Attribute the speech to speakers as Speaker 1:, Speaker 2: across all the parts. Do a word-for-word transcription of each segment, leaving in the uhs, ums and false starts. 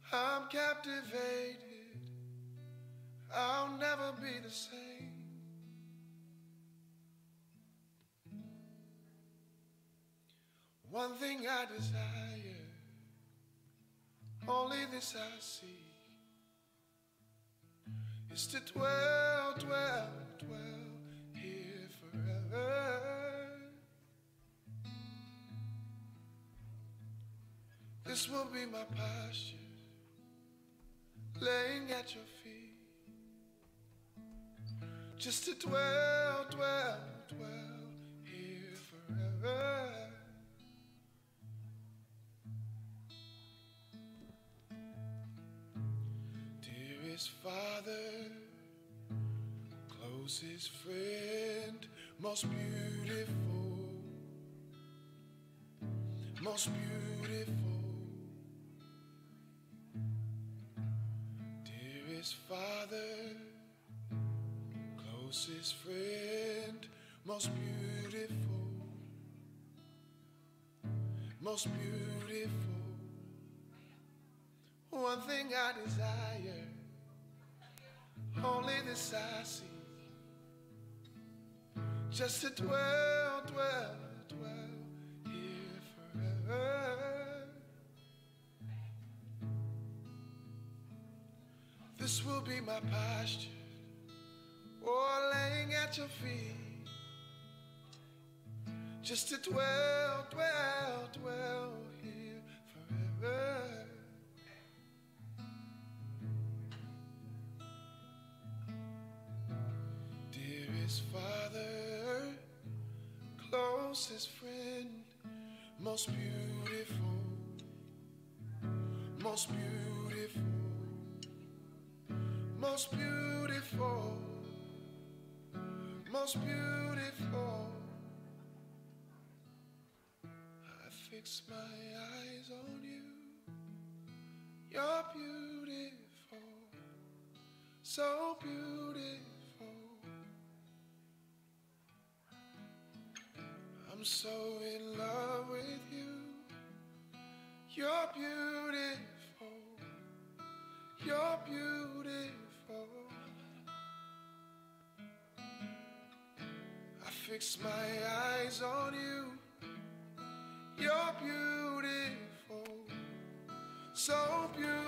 Speaker 1: I'm captivated. I'll never be the same. One thing I desire, only this I seek, is to dwell, dwell, dwell here forever. This will be my posture, laying at your feet, just to dwell, dwell, dwell here forever. Dearest Father, closest friend, most beautiful, most beautiful. Dearest Father, closest friend, most beautiful, most beautiful. One thing I desire, only this I seek, just to dwell, dwell, dwell here forever. This will be my posture, oh, laying at your feet, just to dwell, dwell, dwell here forever. Dearest Father, closest friend, most beautiful, most beautiful, most beautiful, most beautiful. I fix my eyes on you. You're beautiful, so beautiful. I'm so in love with you. You're beautiful, you're beautiful. I fix my eyes on you. You're beautiful, so beautiful.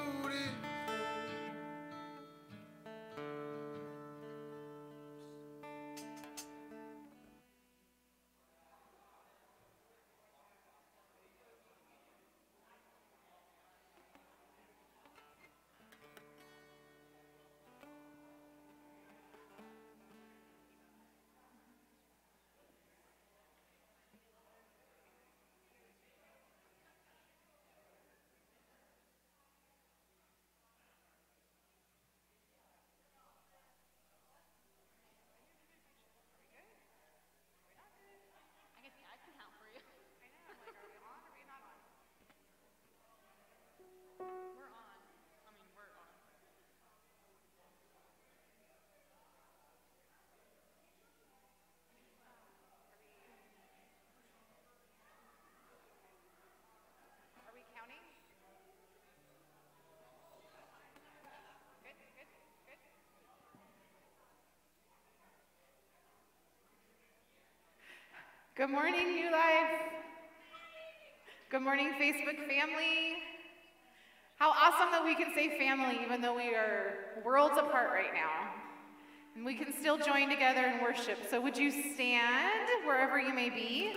Speaker 2: Good morning, New Life. Good morning, Facebook family. How awesome that we can say family even though we are worlds apart right now. And we can still join together in worship. So would you stand wherever you may be?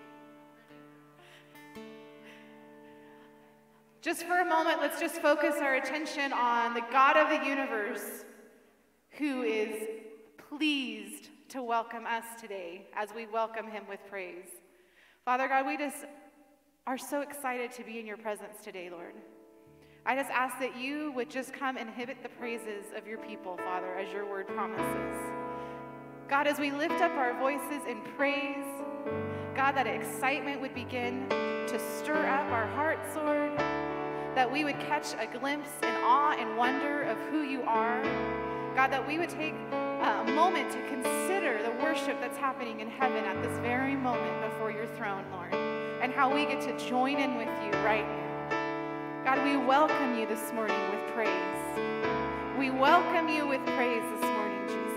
Speaker 2: Just for a moment, let's just focus our attention on the God of the universe who is pleased to welcome us today as we welcome him with praise. Father God, we just are so excited to be in your presence today, Lord. I just ask that you would just come and inhabit the praises of your people, Father, as your word promises. God, as we lift up our voices in praise, God, that excitement would begin to stir up our hearts, Lord, that we would catch a glimpse in awe and wonder of who you are. God, that we would take a moment to consider the worship that's happening in heaven at this very moment before your throne, Lord, and how we get to join in with you right now. God, we welcome you this morning with praise. We welcome you with praise this morning, Jesus.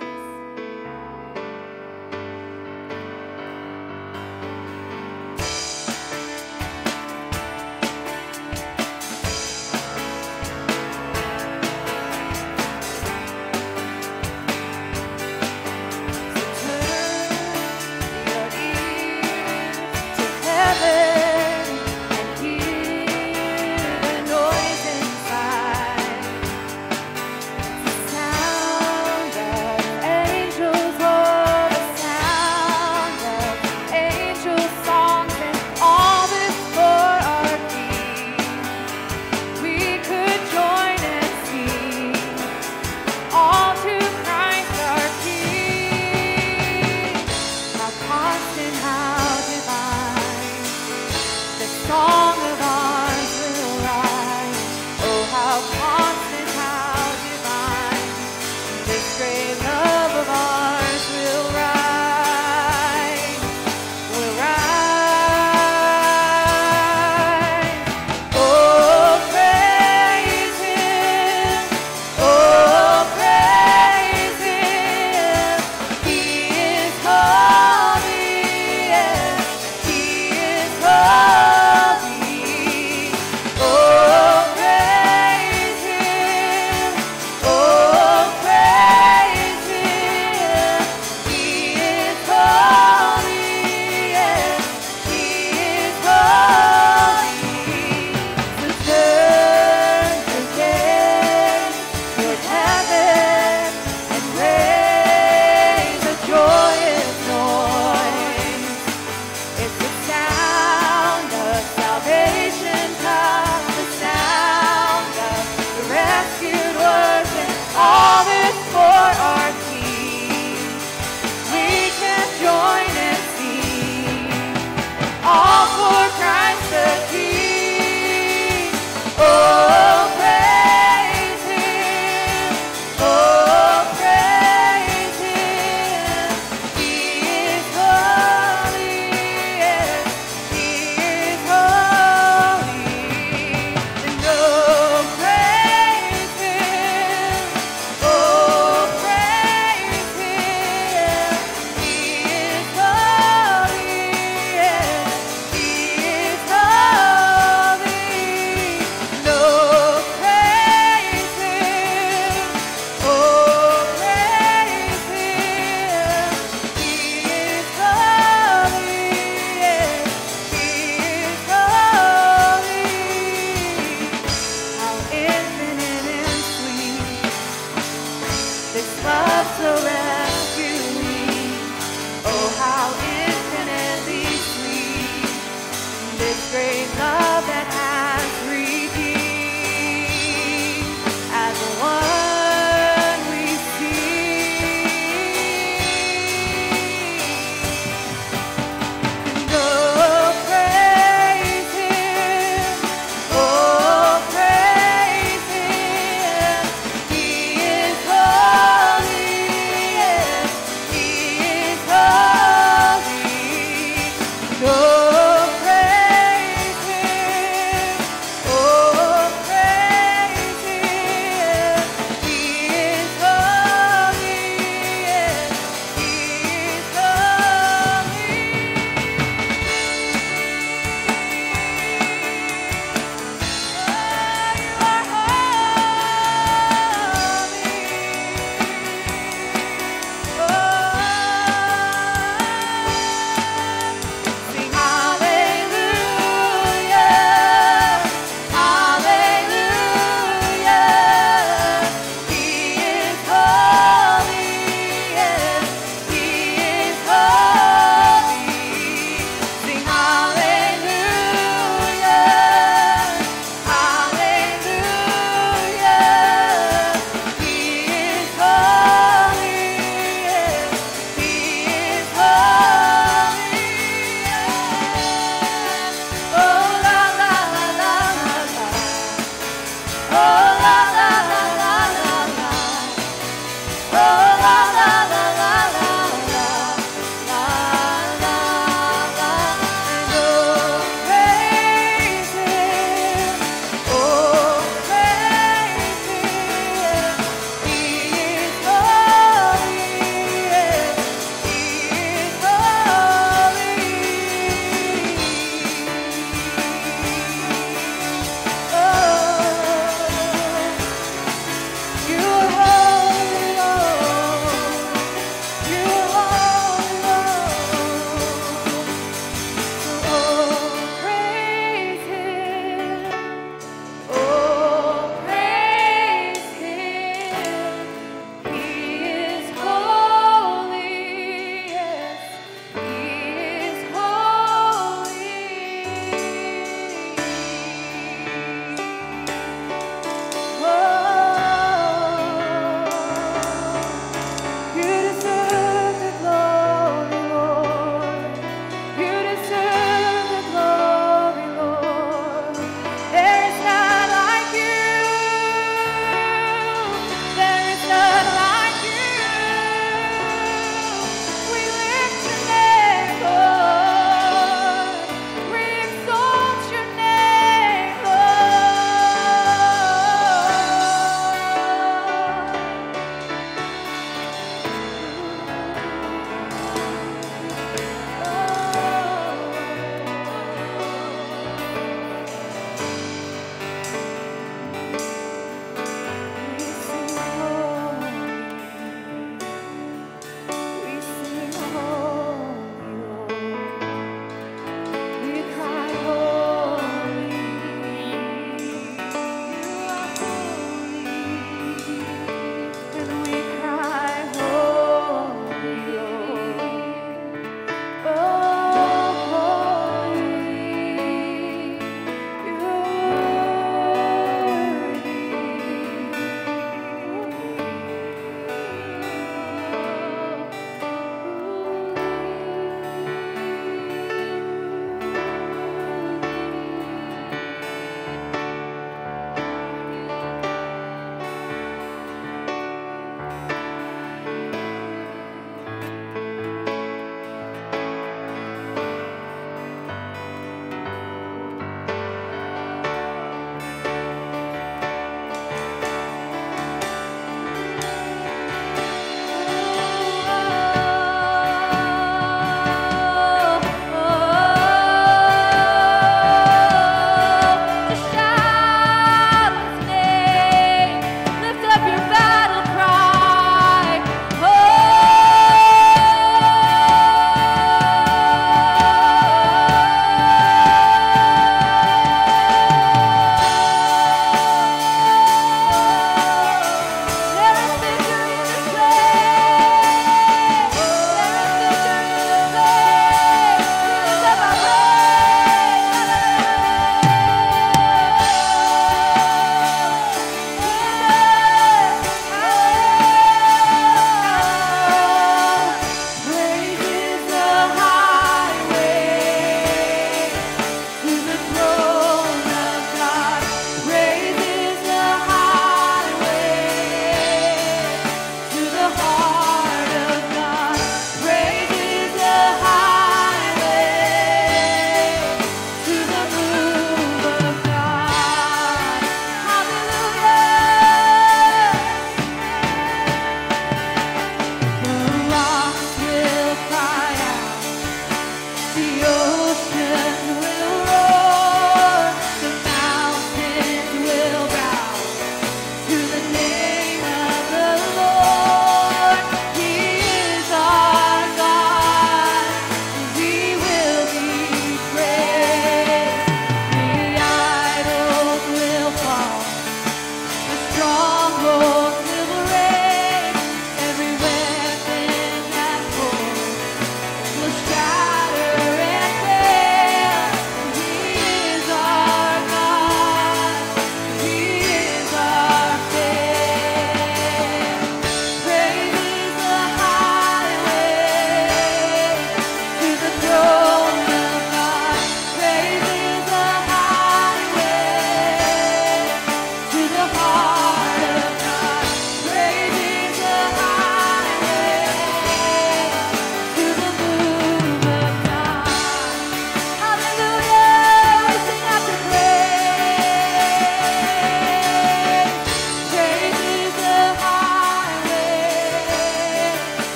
Speaker 3: Oh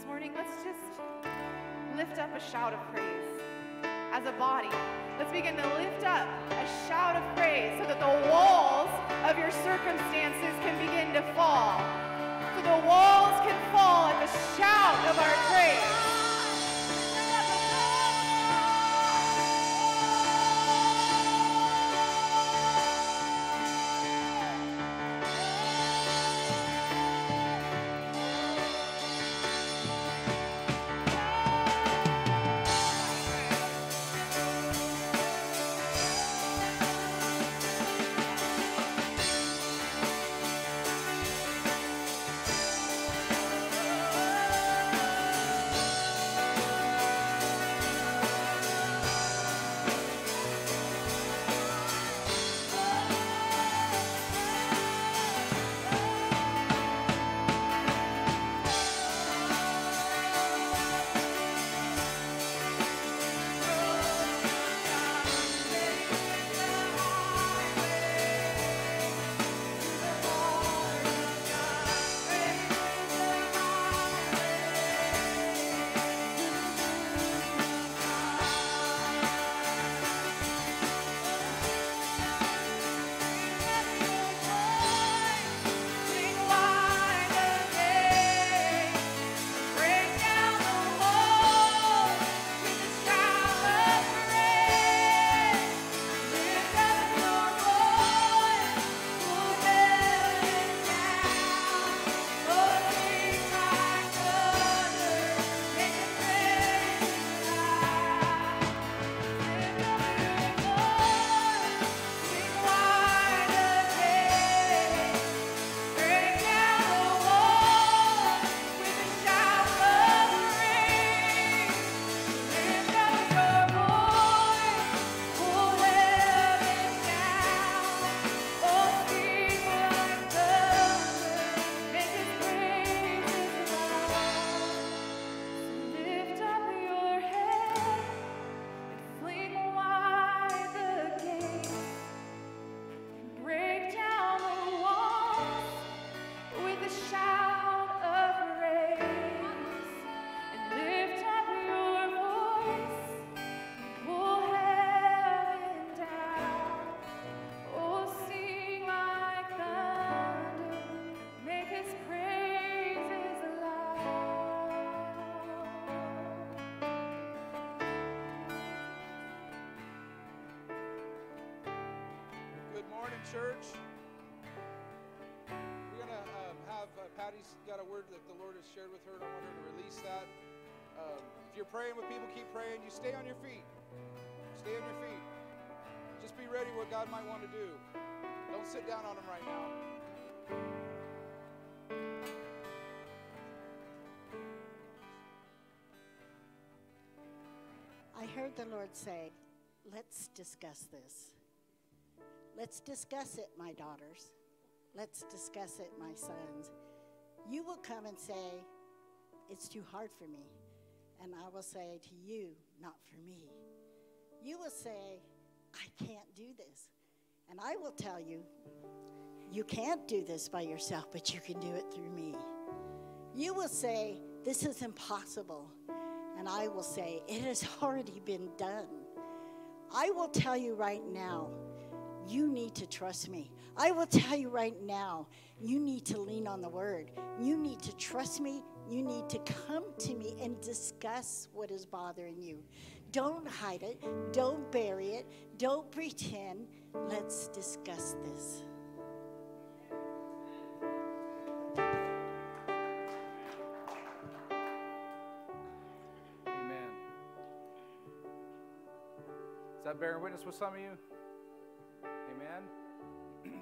Speaker 2: morning, let's just lift up a shout of praise. As a body, let's begin to lift up a shout of praise so that the walls of your circumstances can begin to fall. So the walls can fall at the shout of our praise.
Speaker 3: Church, we're going to um, have uh, Patty's got a word that the Lord has shared with her, and I want her to release that. Um, if you're praying with people, keep praying. You stay on your feet. Stay on your feet. Just be ready what God might want to do. Don't sit down on them right now.
Speaker 4: I heard the Lord say, let's discuss this. Let's discuss it, my daughters. Let's discuss it, my sons. You will come and say, it's too hard for me. And I will say to you, not for me. You will say, I can't do this. And I will tell you, you can't do this by yourself, but you can do it through me. You will say, this is impossible. And I will say, it has already been done. I will tell you right now, you need to trust me. I will tell you right now, you need to lean on the word. You need to trust me. You need to come to me and discuss what is bothering you. Don't hide it. Don't bury it. Don't pretend. Let's discuss this.
Speaker 3: Amen. Is that bearing witness with some of you? Amen.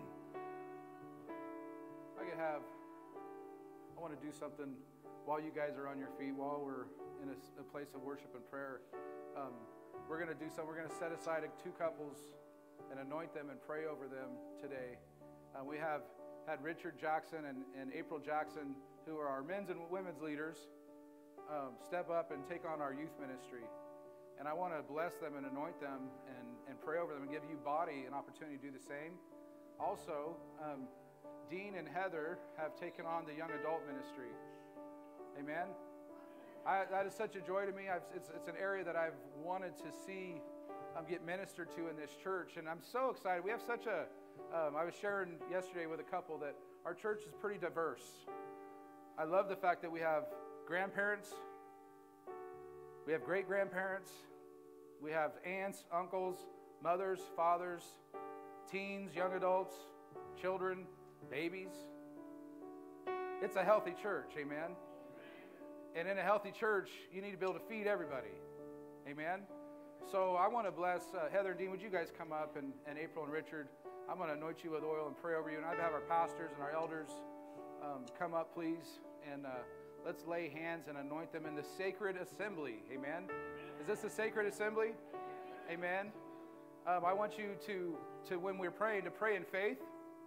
Speaker 3: I could have, I want to do something while you guys are on your feet, while we're in a, a place of worship and prayer. Um, we're going to do something. We're going to set aside two couples and anoint them and pray over them today. Uh, we have had Richard Jackson and, and April Jackson, who are our men's and women's leaders, um, step up and take on our youth ministry. And I want to bless them and anoint them and, and pray over them and give you body an opportunity to do the same. Also, um, Dean and Heather have taken on the young adult ministry. Amen? I, that is such a joy to me. I've, it's, it's an area that I've wanted to see um, get ministered to in this church, and I'm so excited. We have such a, um, I was sharing yesterday with a couple that our church is pretty diverse. I love the fact that we have grandparents, we have great-grandparents, we have aunts, uncles, mothers, fathers, teens, young adults, children, babies. It's a healthy church, amen? And in a healthy church, you need to be able to feed everybody, amen? So I want to bless uh, Heather and Dean. Would you guys come up, and, and April and Richard? I'm going to anoint you with oil and pray over you. And I'd have our pastors and our elders um, come up, please. And uh, let's lay hands and anoint them in the sacred assembly. Amen? Is this a sacred assembly? Amen? Um, I want you to, to, when we're praying, to pray in faith,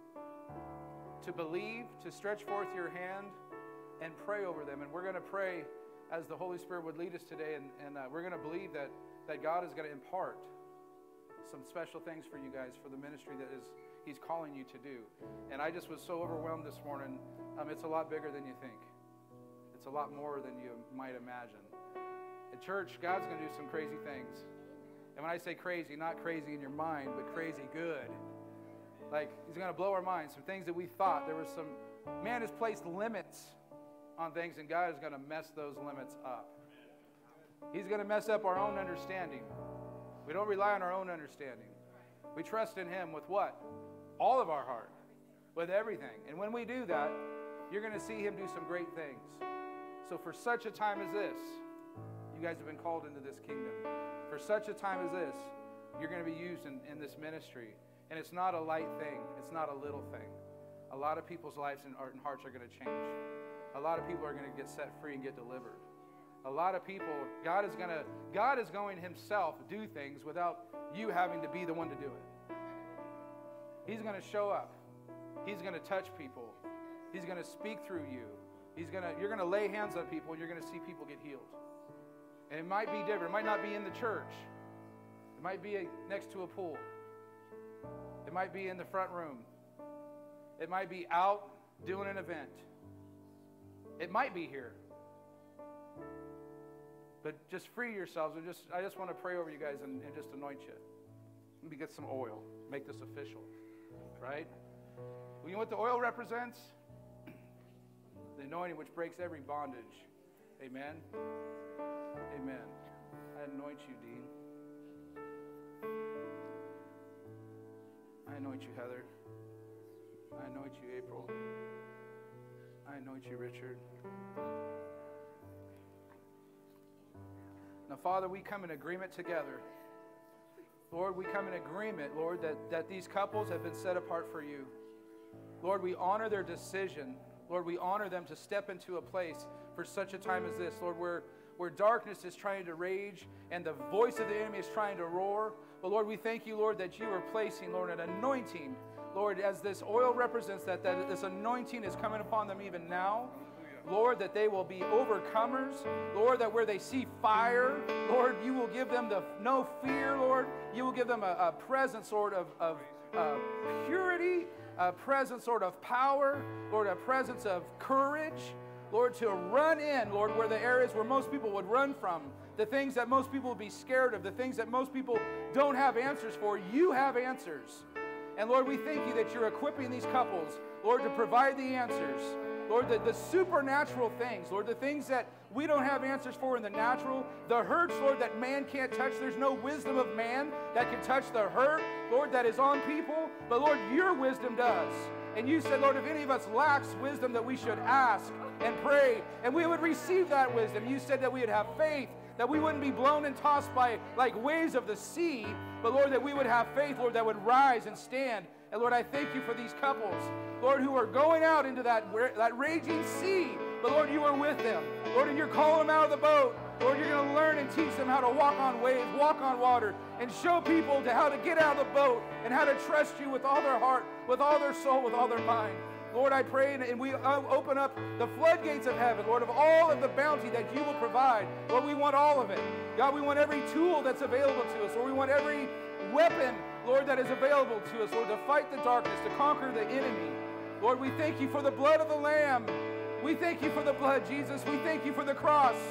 Speaker 3: to believe, to stretch forth your hand, and pray over them. And we're going to pray as the Holy Spirit would lead us today. And, and uh, we're going to believe that, that God is going to impart some special things for you guys for the ministry that is He's calling you to do. And I just was so overwhelmed this morning. Um, it's a lot bigger than you think. It's a lot more than you might imagine. At church, God's going to do some crazy things. And when I say crazy, not crazy in your mind, but crazy good. Like, He's going to blow our minds. Some things that we thought, there was some, man has placed limits on things, and God is going to mess those limits up. He's going to mess up our own understanding. We don't rely on our own understanding. We trust in Him with what? All of our heart. With everything. And when we do that, you're going to see Him do some great things. So for such a time as this, you guys have been called into this kingdom. For such a time as this, you're going to be used in, in this ministry. And it's not a light thing. It's not a little thing. A lot of people's lives and hearts are going to change. A lot of people are going to get set free and get delivered. A lot of people, God is going to, God is going Himself do things without you having to be the one to do it. He's going to show up. He's going to touch people. He's going to speak through you. He's going to, you're going to lay hands on people, and you're going to see people get healed. And it might be different. It might not be in the church. It might be a, next to a pool. It might be in the front room. It might be out doing an event. It might be here. But just free yourselves. And just, I just want to pray over you guys and, and just anoint you. Let me get some oil. Make this official. Right? Well, you know what the oil represents? The anointing which breaks every bondage. Amen? Amen. I anoint you, Dean. I anoint you, Heather. I anoint you, April. I anoint you, Richard. Now, Father, we come in agreement together. Lord, we come in agreement, Lord, that, that these couples have been set apart for you. Lord, we honor their decision. Lord, we honor them to step into a place for such a time as this. Lord, where, where darkness is trying to rage and the voice of the enemy is trying to roar. But Lord, we thank you, Lord, that you are placing, Lord, an anointing. Lord, as this oil represents that, that this anointing is coming upon them even now. Lord, that they will be overcomers. Lord, that where they see fire, Lord, you will give them the no fear, Lord. You will give them a, a present sort of, of uh, purity, a present sort of power, Lord, a presence of courage, Lord, to run in, Lord, where the areas where most people would run from, the things that most people would be scared of, the things that most people don't have answers for. You have answers. And Lord, we thank you that you're equipping these couples, Lord, to provide the answers. Lord, the, the supernatural things, Lord, the things that we don't have answers for in the natural, the hurts, Lord, that man can't touch. There's no wisdom of man that can touch the hurt, Lord, that is on people. But Lord, your wisdom does. And you said, Lord, if any of us lacks wisdom, that we should ask and pray, and we would receive that wisdom. You said that we would have faith, that we wouldn't be blown and tossed by like waves of the sea, but Lord, that we would have faith, Lord, that would rise and stand. And Lord, I thank you for these couples, Lord, who are going out into that, that raging sea. But Lord, you are with them. Lord, and you're calling them out of the boat. Lord, you're going to learn and teach them how to walk on waves, walk on water, and show people to how to get out of the boat and how to trust you with all their heart, with all their soul, with all their mind. Lord, I pray and we open up the floodgates of heaven, Lord, of all of the bounty that you will provide. Lord, we want all of it. God, we want every tool that's available to us. Lord, we want every weapon, Lord, that is available to us, Lord, to fight the darkness, to conquer the enemy. Lord, we thank you for the blood of the Lamb. We thank you for the blood, Jesus. We thank you for the cross.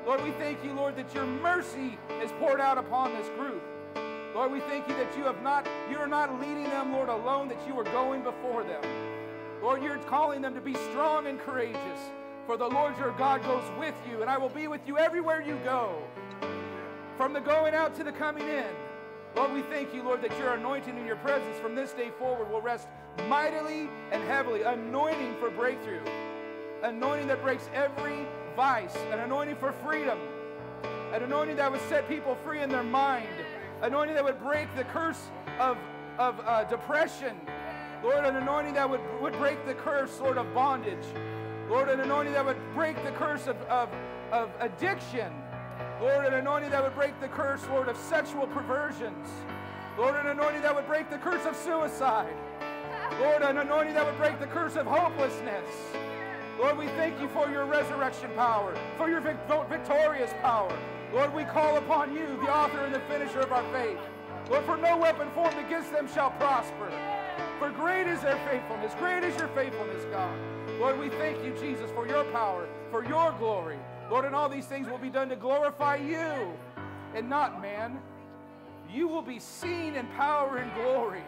Speaker 3: Lord, we thank you, Lord, that your mercy is poured out upon this group. Lord, we thank you that you have not, you are not leading them, Lord, alone, that you are going before them. Lord, you're calling them to be strong and courageous, for the Lord your God goes with you, and I will be with you everywhere you go, from the going out to the coming in. Lord, we thank you, Lord, that your anointing and your presence from this day forward will rest mightily and heavily, anointing for breakthrough, anointing that breaks every vice, an anointing for freedom, an anointing that would set people free in their mind, anointing that would break the curse of, of uh, depression, Lord, an anointing that would, would break the curse, Lord, of bondage, Lord, an anointing that would break the curse of, of, of addiction, Lord, an anointing that would break the curse, Lord, of sexual perversions, Lord, an anointing that would break the curse of suicide, Lord, an anointing that would break the curse of hopelessness. Lord, we thank you for your resurrection power, for your vic victorious power. Lord, we call upon you, the author and the finisher of our faith. Lord, for no weapon formed against them shall prosper. For great is their faithfulness, great is your faithfulness, God. Lord, we thank you, Jesus, for your power, for your glory. Lord, and all these things will be done to glorify you and not man. You will be seen in power and glory.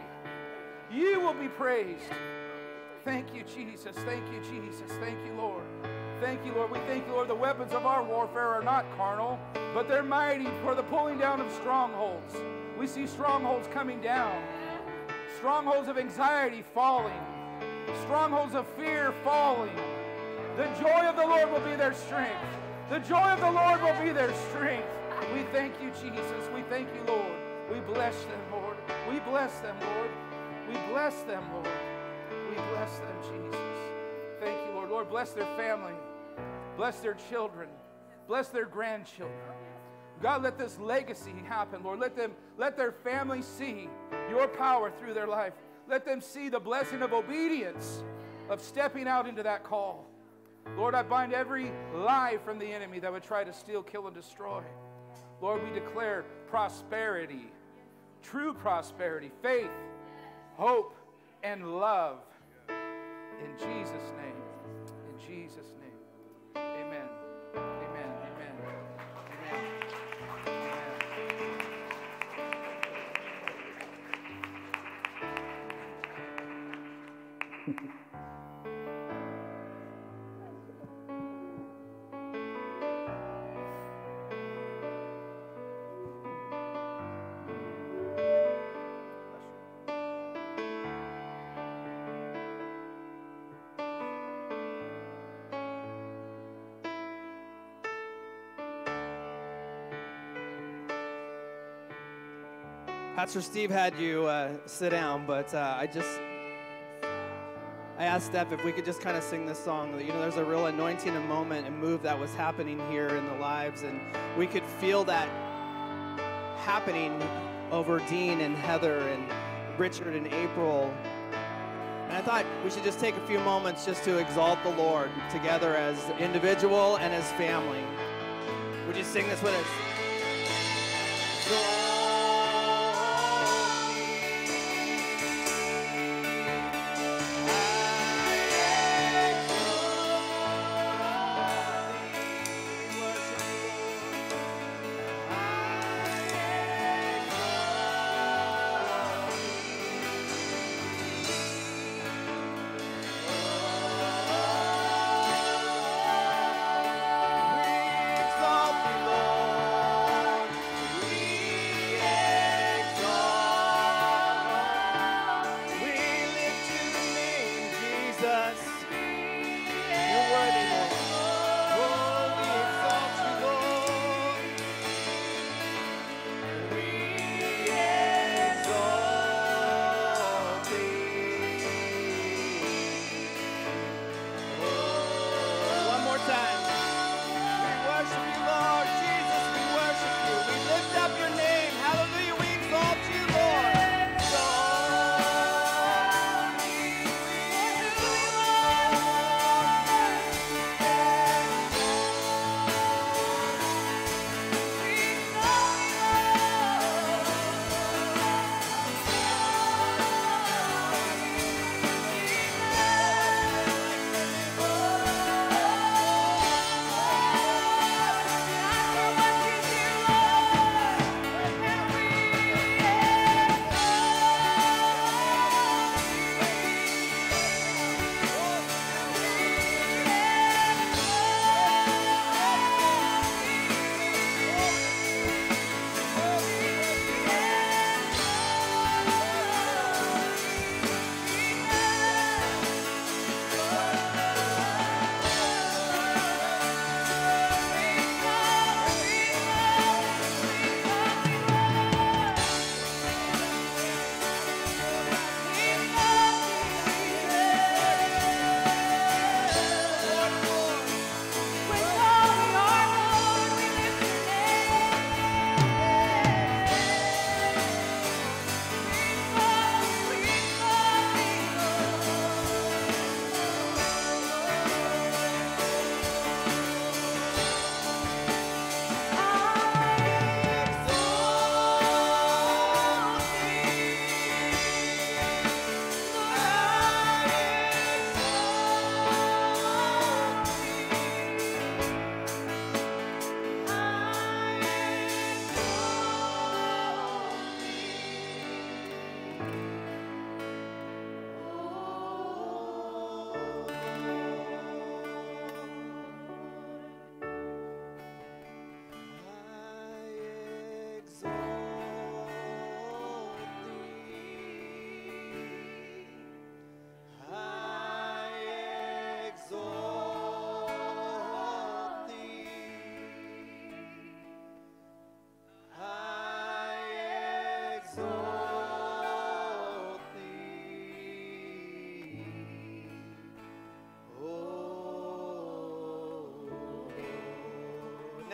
Speaker 3: You will be praised. Thank you, Jesus. Thank you, Jesus. Thank you, Lord. Thank you, Lord. We thank you, Lord. The weapons of our warfare are not carnal, but they're mighty for the pulling down of strongholds. We see strongholds coming down. Strongholds of anxiety falling. Strongholds of fear falling. The joy of the Lord will be their strength. The joy of the Lord will be their strength. We thank you, Jesus. We thank you, Lord. We bless them, Lord. We bless them, Lord. We bless them, Lord. We bless them, Jesus. Thank you, Lord. Lord, bless their family. Bless their children. Bless their grandchildren. God, let this legacy happen, Lord. Let them, let their family see your power through their life. Let them see the blessing of obedience, of stepping out into that call. Lord, I bind every lie from the enemy that would try to steal, kill, and destroy. Lord, we declare prosperity, true prosperity, faith, hope, and love. In Jesus' name. In Jesus' name. Amen. Amen. Amen. Amen.
Speaker 5: Pastor Steve had you uh, sit down, but uh, I just, I asked Steph if we could just kind of sing this song. You know, there's a real anointing, a moment, and move that was happening here in the lives, and we could feel that happening over Dean and Heather and Richard and April. And I thought we should just take a few moments just to exalt the Lord together as individual and as family. Would you sing this with us?
Speaker 6: Exalt thee, Lord.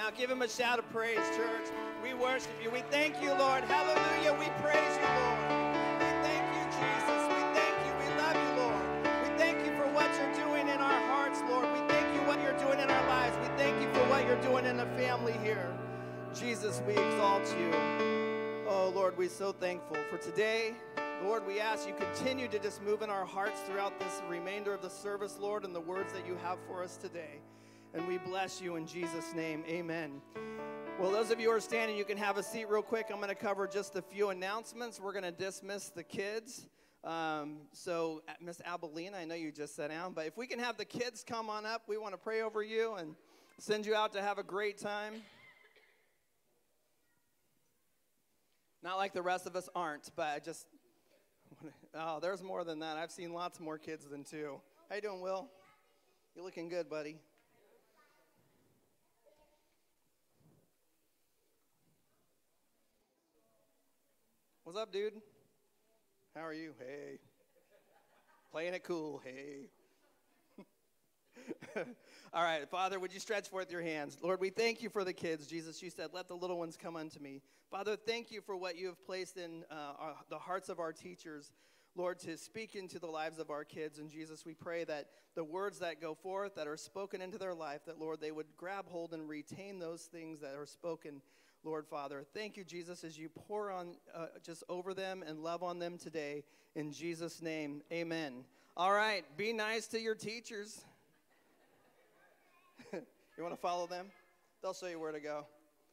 Speaker 5: Now give him a shout of praise, church. We worship you. We thank you, Lord. Hallelujah. We praise you, Lord. We thank you, Jesus. We thank you. We love you, Lord. We thank you for what you're doing in our hearts, Lord. We thank you what you're doing in our lives. We thank you for what you're doing in the family here. Jesus, we exalt you. Oh, Lord, we're so thankful for today. Lord, we ask you continue to just move in our hearts throughout this remainder of the service, Lord, and the words that you have for us today. And we bless you in Jesus' name. Amen. Well, those of you who are standing, you can have a seat real quick. I'm going to cover just a few announcements. We're going to dismiss the kids. Um, so, Miss Abelina, I know you just sat down, but if we can have the kids come on up, we want to pray over you and send you out to have a great time. Not like the rest of us aren't, but I just, oh, there's more than that. I've seen lots more kids than two. How you doing, Will? You're looking good, buddy. What's up, dude? How are you? Hey. Playing it cool. Hey. All right, Father, would you stretch forth your hands? Lord, we thank you for the kids. Jesus, you said, let the little ones come unto me. Father, thank you for what you have placed in uh, our, the hearts of our teachers, Lord, to speak into the lives of our kids. And Jesus, we pray that the words that go forth, that are spoken into their life, that, Lord, they would grab hold and retain those things that are spoken, Lord, Father. Thank you, Jesus, as you pour on uh, just over them and love on them today. In Jesus' name, amen. All right, be nice to your teachers. You want to follow them? They'll show you where to go.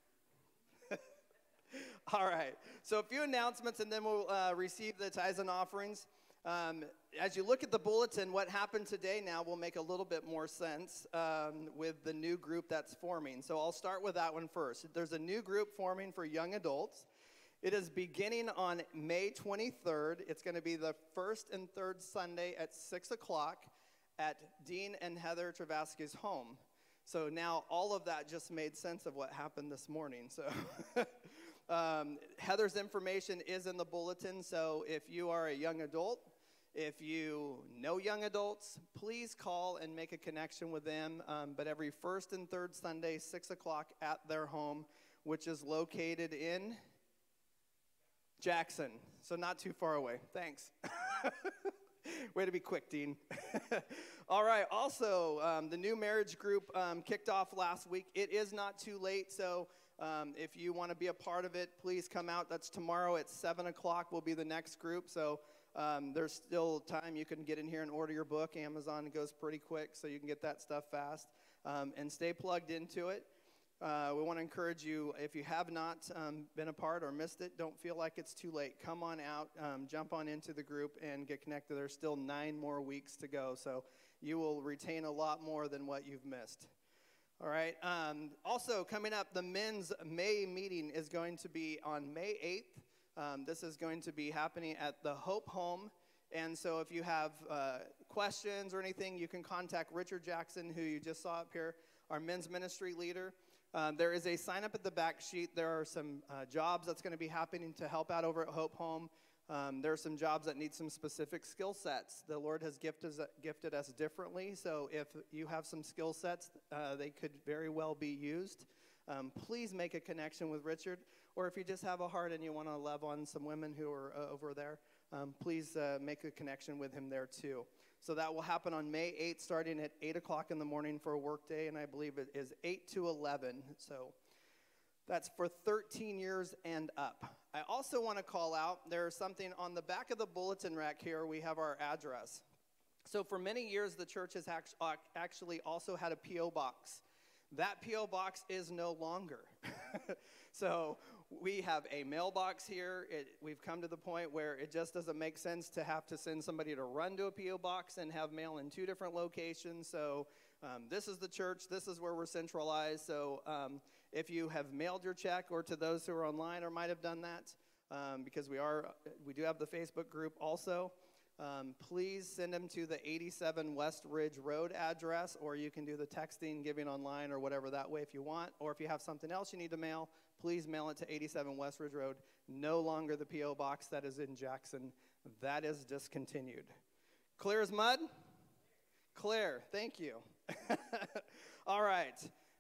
Speaker 5: All right. So a few announcements, and then we'll uh, receive the tithes and offerings. Um, as you look at the bulletin, what happened today now will make a little bit more sense um, with the new group that's forming. So I'll start with that one first. There's a new group forming for young adults. It is beginning on May twenty-third. It's going to be the first and third Sunday at six o'clock at Dean and Heather Travasky's home. So now all of that just made sense of what happened this morning. So um, Heather's information is in the bulletin. So if you are a young adult, if you know young adults, please call and make a connection with them. Um, but every first and third Sunday, six o'clock at their home, which is located in Jackson. So not too far away. Thanks. Way to be quick, Dean. All right. Also, um, the new marriage group um, kicked off last week. It is not too late, so um, if you want to be a part of it, please come out. That's tomorrow at seven o'clock will be the next group, so um, there's still time. You can get in here and order your book. Amazon goes pretty quick, so you can get that stuff fast. Um, and stay plugged into it. Uh, we want to encourage you, if you have not um, been a part or missed it, don't feel like it's too late. Come on out, um, jump on into the group, and get connected. There's still nine more weeks to go, so you will retain a lot more than what you've missed. All right. Um, also, coming up, the men's May meeting is going to be on May eighth. Um, this is going to be happening at the Hope Home. And so if you have uh, questions or anything, you can contact Richard Jackson, who you just saw up here, our men's ministry leader. Um, there is a sign up at the back sheet. There are some uh, jobs that's going to be happening to help out over at Hope Home. Um, there are some jobs that need some specific skill sets. The Lord has gifted, gifted us differently, so if you have some skill sets, uh, they could very well be used. Um, please make a connection with Richard, or if you just have a heart and you want to love on some women who are uh, over there, um, please uh, make a connection with him there too. So that will happen on May eighth, starting at eight o'clock in the morning for a work day, and I believe it is eight to eleven. So that's for thirteen years and up. I also want to call out, there's something on the back of the bulletin rack here. We have our address. So for many years, the church has actually also had a P O box. That P O box is no longer. So we have a mailbox here. It, we've come to the point where it just doesn't make sense to have to send somebody to run to a P O box and have mail in two different locations. So um, this is the church. This is where we're centralized. So um, if you have mailed your check, or to those who are online or might have done that, um, because we are, we do have the Facebook group also, um, please send them to the eighty-seven West Ridge Road address, or you can do the texting, giving online, or whatever that way if you want. Or if you have something else you need to mail, please mail it to eighty-seven West Ridge Road. No longer the P O box that is in Jackson. That is discontinued. Clear as mud? Clear. Thank you. All right.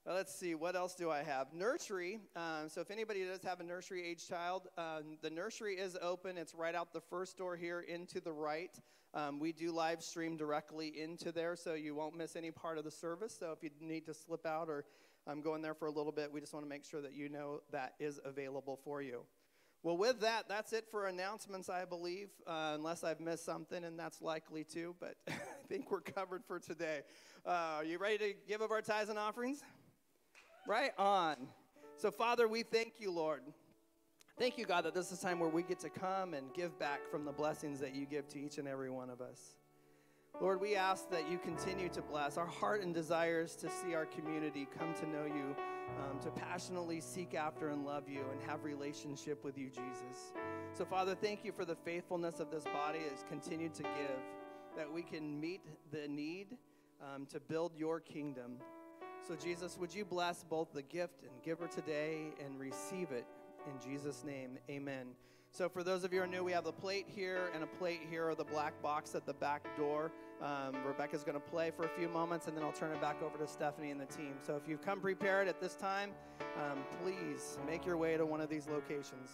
Speaker 5: Well, let's see, what else do I have? Nursery. Um, so if anybody does have a nursery age child, um, the nursery is open. It's right out the first door here into the right. Um, we do live stream directly into there, so you won't miss any part of the service. So if you need to slip out or um, go in there for a little bit, we just want to make sure that you know that is available for you. Well, with that, that's it for announcements, I believe, uh, unless I've missed something, and that's likely to, but I think we're covered for today. Uh, are you ready to give of our tithes and offerings? Right on. So, Father, we thank you, Lord. Thank you, God, that this is time where we get to come and give back from the blessings that you give to each and every one of us. Lord, we ask that you continue to bless. Our heart and desires to see our community come to know you, um, to passionately seek after and love you and have relationship with you, Jesus. So, Father, thank you for the faithfulness of this body as continued to give, that we can meet the need um, to build your kingdom. So, Jesus, would you bless both the gift and giver today and receive it in Jesus' name, amen. So for those of you who are new, we have a plate here and a plate here, or the black box at the back door. Um, Rebecca's going to play for a few moments, and then I'll turn it back over to Stephanie and the team. So if you've come prepared at this time, um, please make your way to one of these locations.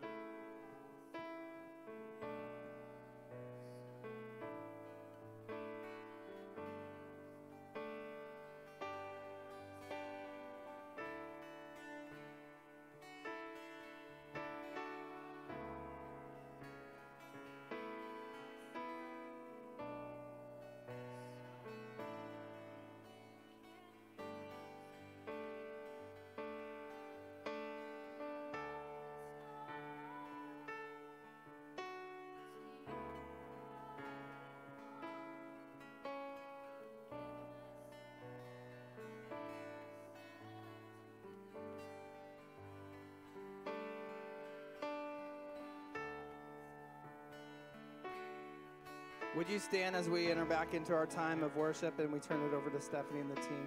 Speaker 5: Would you stand as we enter back into our time of worship and we turn it over to Stephanie and the team?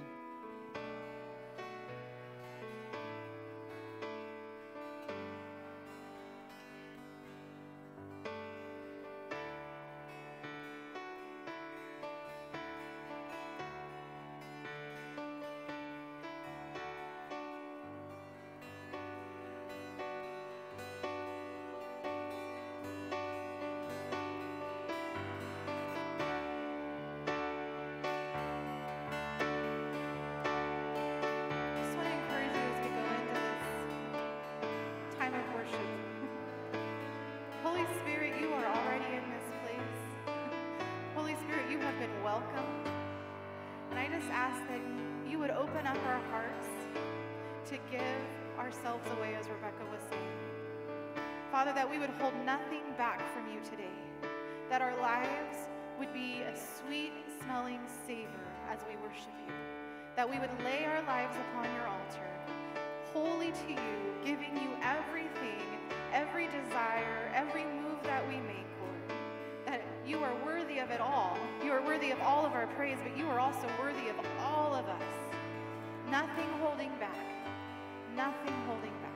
Speaker 5: Ourselves away, as Rebecca was saying. Father, that we would hold nothing back from you today, that our lives would be a sweet-smelling savor as we worship you, that we would lay our lives upon your altar, holy to you, giving you everything, every desire, every move that we make, Lord, that you are worthy of it all. You are worthy of all of our praise, but you are also worthy of all of us. Nothing holding back. Nothing holding back.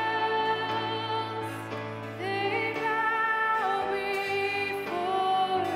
Speaker 6: They bow before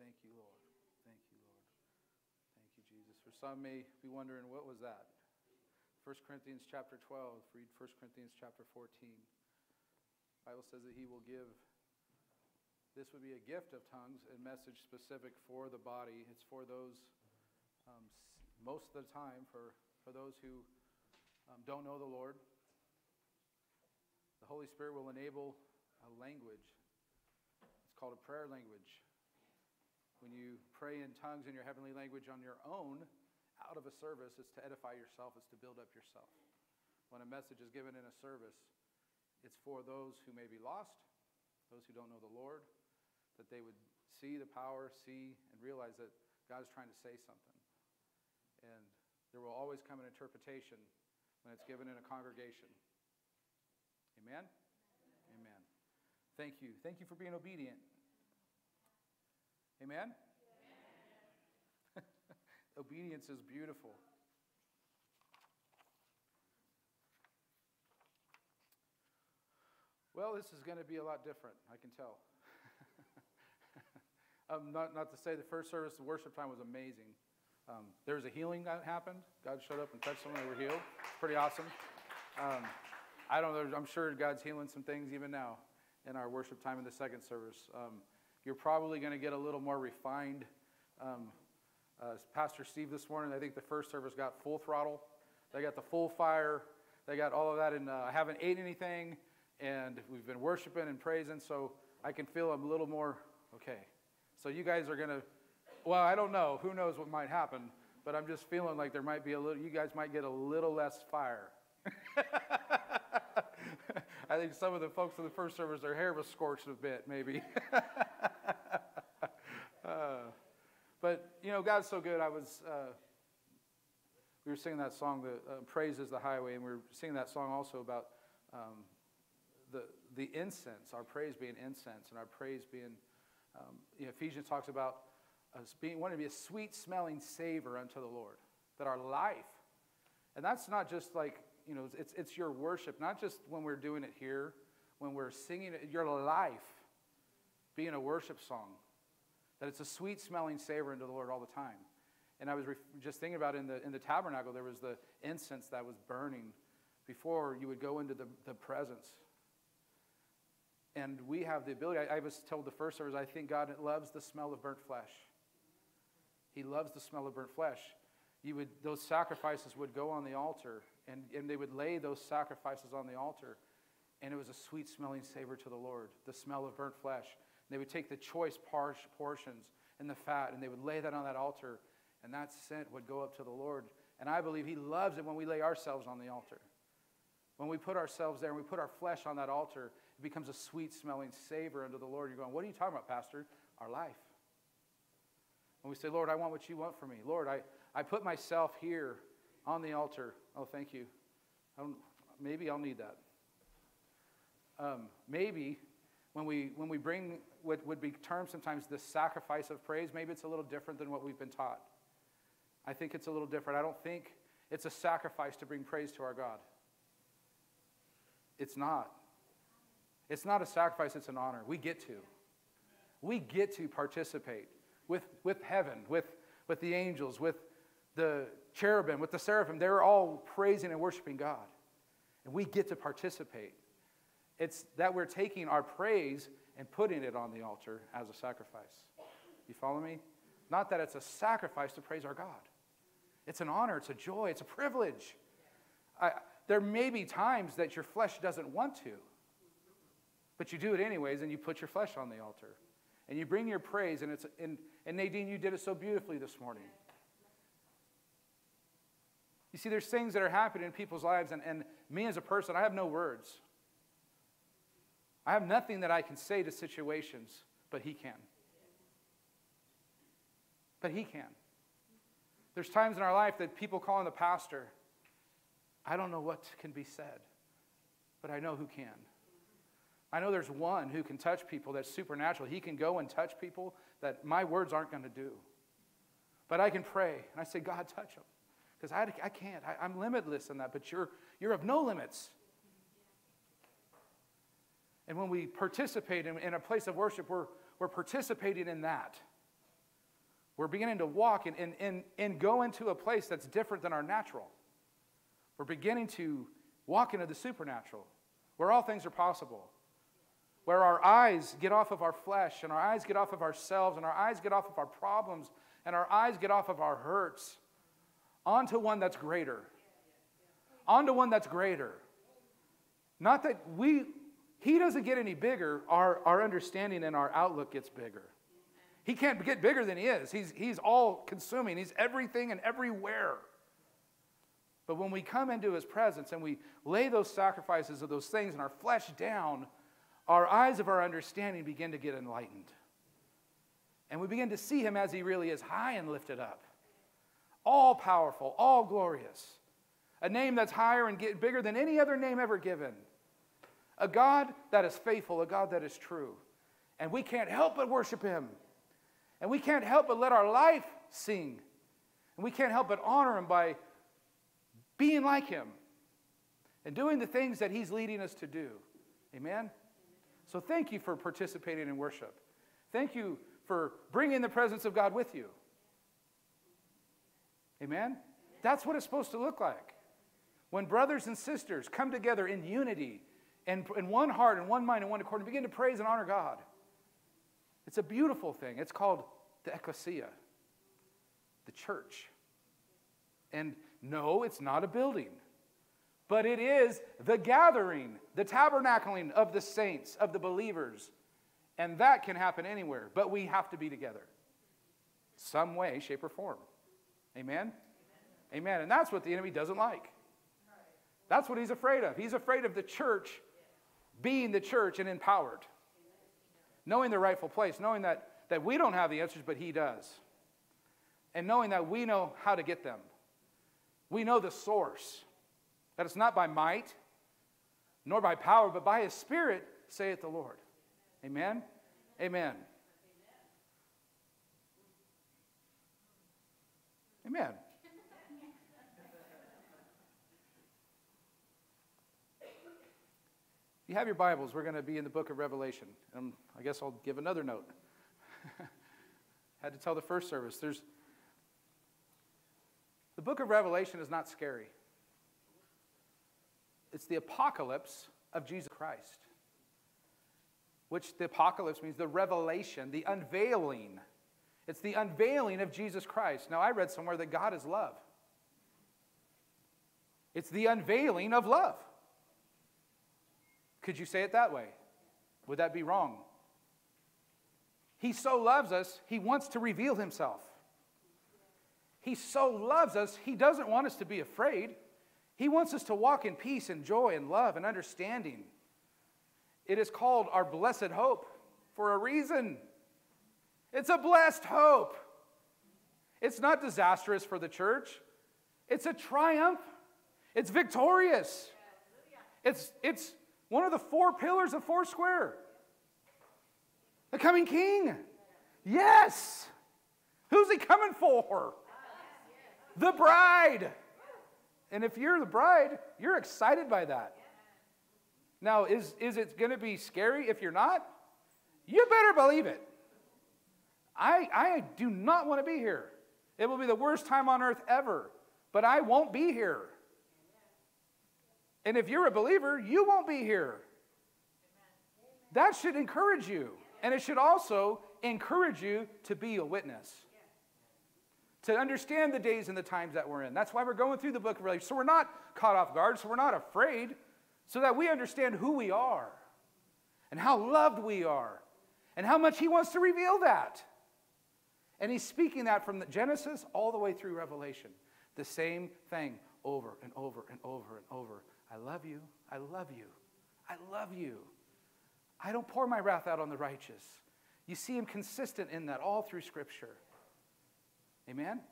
Speaker 3: Thank you, Lord. Thank you, Lord. Thank you, Jesus. For some may be wondering, what was that? First Corinthians chapter twelve. Read First Corinthians chapter fourteen. The Bible says that he will give, this would be a gift of tongues, a message specific for the body. It's for those, um, most of the time, for, for those who um, don't know the Lord. The Holy Spirit will enable a language. It's called a prayer language. When you pray in tongues in your heavenly language on your own, out of a service, it's to edify yourself, it's to build up yourself. When a message is given in a service, it's for those who may be lost, those who don't know the Lord, that they would see the power, see and realize that God is trying to say something. And there will always come an interpretation when it's given in a congregation. Amen? Amen. Thank you. Thank you for being obedient. Amen? Amen. Obedience is beautiful. Well, this is going to be a lot different, I can tell. um, not, not to say the first service, the worship time was amazing. Um, there was a healing that happened. God showed up and touched someone, they were healed. It's pretty awesome. Um, I don't know, I'm sure God's healing some things even now in our worship time in the second service. Um, you're probably going to get a little more refined. Um, uh, Pastor Steve this morning, I think the first service got full throttle. They got the full fire. They got all of that, and uh, I haven't ate anything, and we've been worshiping and praising, so I can feel a little more, okay. So you guys are going to, well, I don't know. Who knows what might happen, but I'm just feeling like there might be a little, you guys might get a little less fire. I think some of the folks in the first service, their hair was scorched a bit, maybe. uh, but, you know, God's so good. I was, uh, we were singing that song, the uh, Praise is the Highway, and we were singing that song also about um, the the incense, our praise being incense, and our praise being, um, you know, Ephesians talks about us being, wanting to be a sweet-smelling savor unto the Lord, that our life, and that's not just like, you know, it's it's your worship, not just when we're doing it here, when we're singing it, your life being a worship song, that it's a sweet-smelling savor unto the Lord all the time. And I was ref- just thinking about in the in the tabernacle, there was the incense that was burning before you would go into the, the presence. And we have the ability, I, I was told the first service, I think God loves the smell of burnt flesh. He loves the smell of burnt flesh. You would, those sacrifices would go on the altar, and, and they would lay those sacrifices on the altar, and it was a sweet-smelling savor to the Lord, the smell of burnt flesh. And they would take the choice par- portions and the fat, and they would lay that on that altar, and that scent would go up to the Lord. And I believe He loves it when we lay ourselves on the altar. When we put ourselves there and we put our flesh on that altar, it becomes a sweet-smelling savor unto the Lord. You're going, what are you talking about, Pastor? Our life. When we say, Lord, I want what you want for me. Lord, I, I put myself here on the altar. Oh, thank you. Um, maybe I'll need that. Um, maybe when we when we bring what would be termed sometimes the sacrifice of praise, maybe it's a little different than what we've been taught. I think it's a little different. I don't think it's a sacrifice to bring praise to our God. It's not. It's not a sacrifice, it's an honor. We get to. We get to participate with, with heaven, with, with the angels, with the cherubim, with the seraphim. They're all praising and worshiping God. And we get to participate. It's that we're taking our praise and putting it on the altar as a sacrifice. You follow me? Not that it's a sacrifice to praise our God. It's an honor, it's a joy, it's a privilege. I, there may be times that your flesh doesn't want to, but you do it anyways, and you put your flesh on the altar. And you bring your praise, and it's and, and Nadine, you did it so beautifully this morning. You see, there's things that are happening in people's lives, and, and me as a person, I have no words. I have nothing that I can say to situations, but He can. But He can. There's times in our life that people call on the pastor. I don't know what can be said, but I know who can. I know there's one who can touch people that's supernatural. He can go and touch people that my words aren't going to do. But I can pray, and I say, God, touch them. Because I, I can't. I, I'm limitless in that, but you're, you're of no limits. And when we participate in, in a place of worship, we're, we're participating in that. We're beginning to walk and, and, and, and go into a place that's different than our natural. We're beginning to walk into the supernatural, where all things are possible, where our eyes get off of our flesh, and our eyes get off of ourselves, and our eyes get off of our problems, and our eyes get off of our hurts, onto one that's greater. Onto one that's greater. Not that we, he doesn't get any bigger, our, our understanding and our outlook gets bigger. He can't get bigger than he is. He's, he's all consuming. He's everything and everywhere. But when we come into his presence and we lay those sacrifices of those things and our flesh down, our eyes of our understanding begin to get enlightened. And we begin to see him as he really is, high and lifted up. All powerful, all glorious. A name that's higher and get bigger than any other name ever given. A God that is faithful, a God that is true. And we can't help but worship him. And we can't help but let our life sing. And we can't help but honor him by being like him and doing the things that he's leading us to do. Amen? So thank you for participating in worship. Thank you for bringing the presence of God with you. Amen? That's what it's supposed to look like. When brothers and sisters come together in unity and in one heart and one mind and one accord and begin to praise and honor God. It's a beautiful thing. It's called the ecclesia, the church. And no, it's not a building, but it is the gathering, the tabernacling of the saints, of the believers. And that can happen anywhere, but we have to be together. Some way, shape, or form. Amen? Amen? Amen. And that's what the enemy doesn't like. That's what he's afraid of. He's afraid of the church being the church and empowered. Knowing their rightful place, knowing that, that we don't have the answers, but he does. And knowing that we know how to get them. We know the source. That it's not by might, nor by power, but by his Spirit, saith the Lord. Amen? Amen. Amen. If you have your Bibles, we're going to be in the book of Revelation. Um, I guess I'll give another note. Had to tell the first service. There's the book of Revelation is not scary. It's the apocalypse of Jesus Christ. Which the apocalypse means the revelation, the unveiling. It's the unveiling of Jesus Christ. Now, I read somewhere that God is love. It's the unveiling of love. Could you say it that way? Would that be wrong? He so loves us, he wants to reveal himself. He so loves us, he doesn't want us to be afraid. He wants us to walk in peace and joy and love and understanding. It is called our blessed hope for a reason. It's a blessed hope. It's not disastrous for the church. It's a triumph. It's victorious. It's, it's one of the four pillars of Foursquare. The coming king. Yes. Who's he coming for? The bride. And if you're the bride, you're excited by that. Now, is, is it going to be scary if you're not? You better believe it. I, I do not want to be here. It will be the worst time on earth ever. But I won't be here. And if you're a believer, you won't be here. That should encourage you. And it should also encourage you to be a witness. To understand the days and the times that we're in. That's why we're going through the book of Revelation. So we're not caught off guard, so we're not afraid, so that we understand who we are and how loved we are and how much he wants to reveal that. And he's speaking that from the Genesis all the way through Revelation. The same thing over and over and over and over. I love you. I love you. I love you. I don't pour my wrath out on the righteous. You see him consistent in that all through Scripture. Amen? Amen?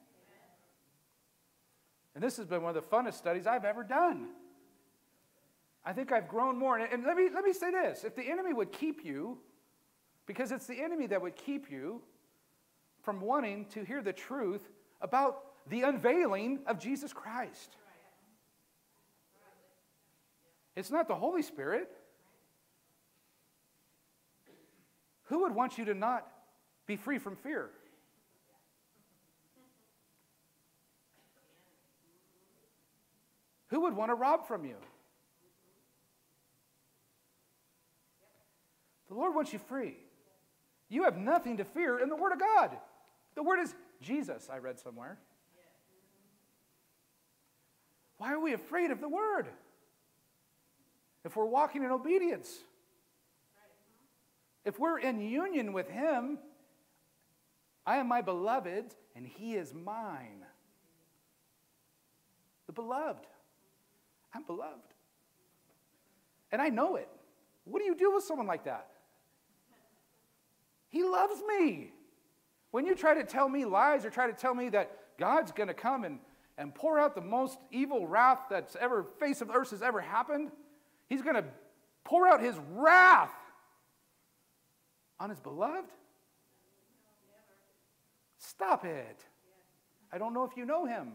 Speaker 3: And this has been one of the funnest studies I've ever done. I think I've grown more. And let me, let me say this. If the enemy would keep you, because it's the enemy that would keep you from wanting to hear the truth about the unveiling of Jesus Christ. It's not the Holy Spirit. Who would want you to not be free from fear? Who would want to rob from you? The Lord wants you free. You have nothing to fear in the Word of God. The Word is Jesus, I read somewhere. Why are we afraid of the Word? If we're walking in obedience, if we're in union with Him, I am my beloved, and He is mine. The beloved. I'm beloved. And I know it. What do you do with someone like that? He loves me. When you try to tell me lies or try to tell me that God's going to come and, and pour out the most evil wrath that's ever, face of the earth has ever happened, He's going to pour out His wrath on His beloved? Stop it. I don't know if you know Him.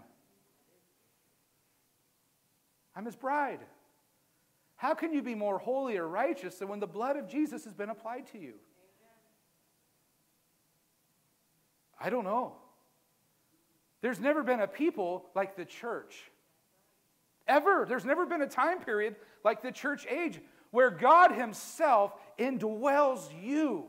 Speaker 3: I'm His bride. How can you be more holy or righteous than when the blood of Jesus has been applied to you? I don't know. There's never been a people like the church. Ever. There's never been a time period like the church age where God Himself indwells you.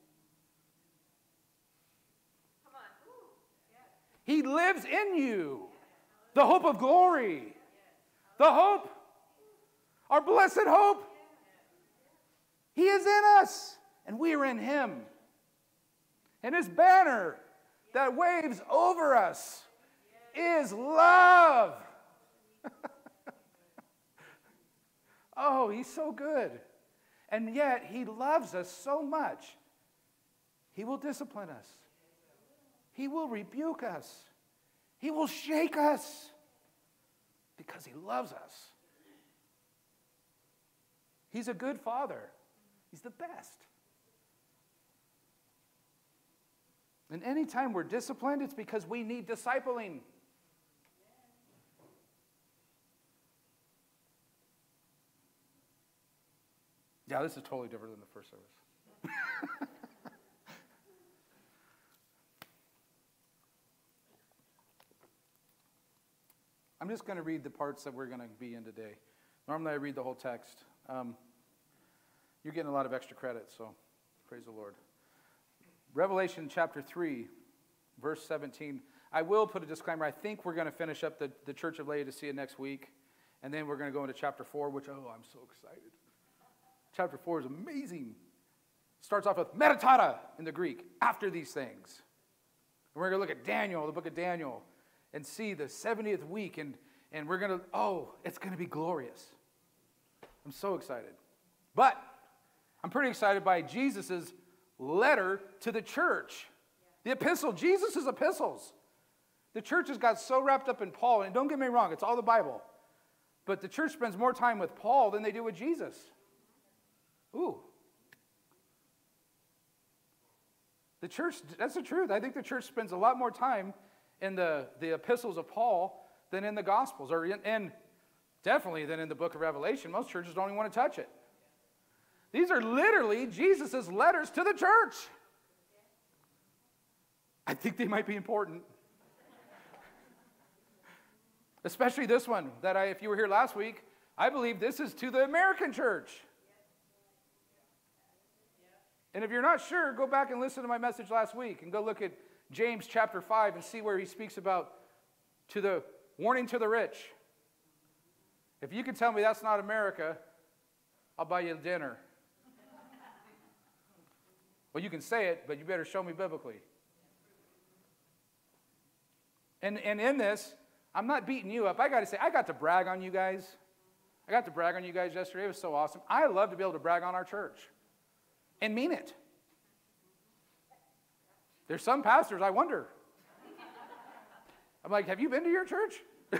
Speaker 3: He lives in you. The hope of glory. The hope. Our blessed hope. He is in us, and we are in Him. And His banner that waves over us is love. Oh, He's so good. And yet, He loves us so much. He will discipline us. He will rebuke us. He will shake us because He loves us. He's a good Father. He's the best. And anytime we're disciplined, it's because we need discipling. Yeah, this is totally different than the first service. I'm just going to read the parts that we're going to be in today. Normally I read the whole text. Um, you're getting a lot of extra credit, so praise the Lord. Revelation chapter three, verse seventeen. I will put a disclaimer. I think we're going to finish up the, the Church of Laodicea next week, and then we're going to go into chapter four, which, oh, I'm so excited. Chapter four is amazing. Starts off with metatata in the Greek, after these things. And we're going to look at Daniel, the book of Daniel, and see the seventieth week, and, and we're going to, oh, it's going to be glorious. I'm so excited. But I'm pretty excited by Jesus' letter to the church. The epistle, Jesus' epistles. The church has got so wrapped up in Paul, and don't get me wrong, it's all the Bible. But the church spends more time with Paul than they do with Jesus. Ooh. The church, that's the truth. I think the church spends a lot more time in the, the epistles of Paul than in the Gospels, or in, and definitely than in the book of Revelation. Most churches don't even want to touch it. These are literally Jesus' letters to the church. I think they might be important. Especially this one, that I, if you were here last week, I believe this is to the American church. And if you're not sure, go back and listen to my message last week and go look at James chapter five and see where he speaks about to the warning to the rich. If you can tell me that's not America, I'll buy you dinner. Well, you can say it, but you better show me biblically. And, and in this, I'm not beating you up. I got to say, I got to brag on you guys. I got to brag on you guys yesterday. It was so awesome. I love to be able to brag on our church and mean it. There's some pastors, I wonder. I'm like, have you been to your church?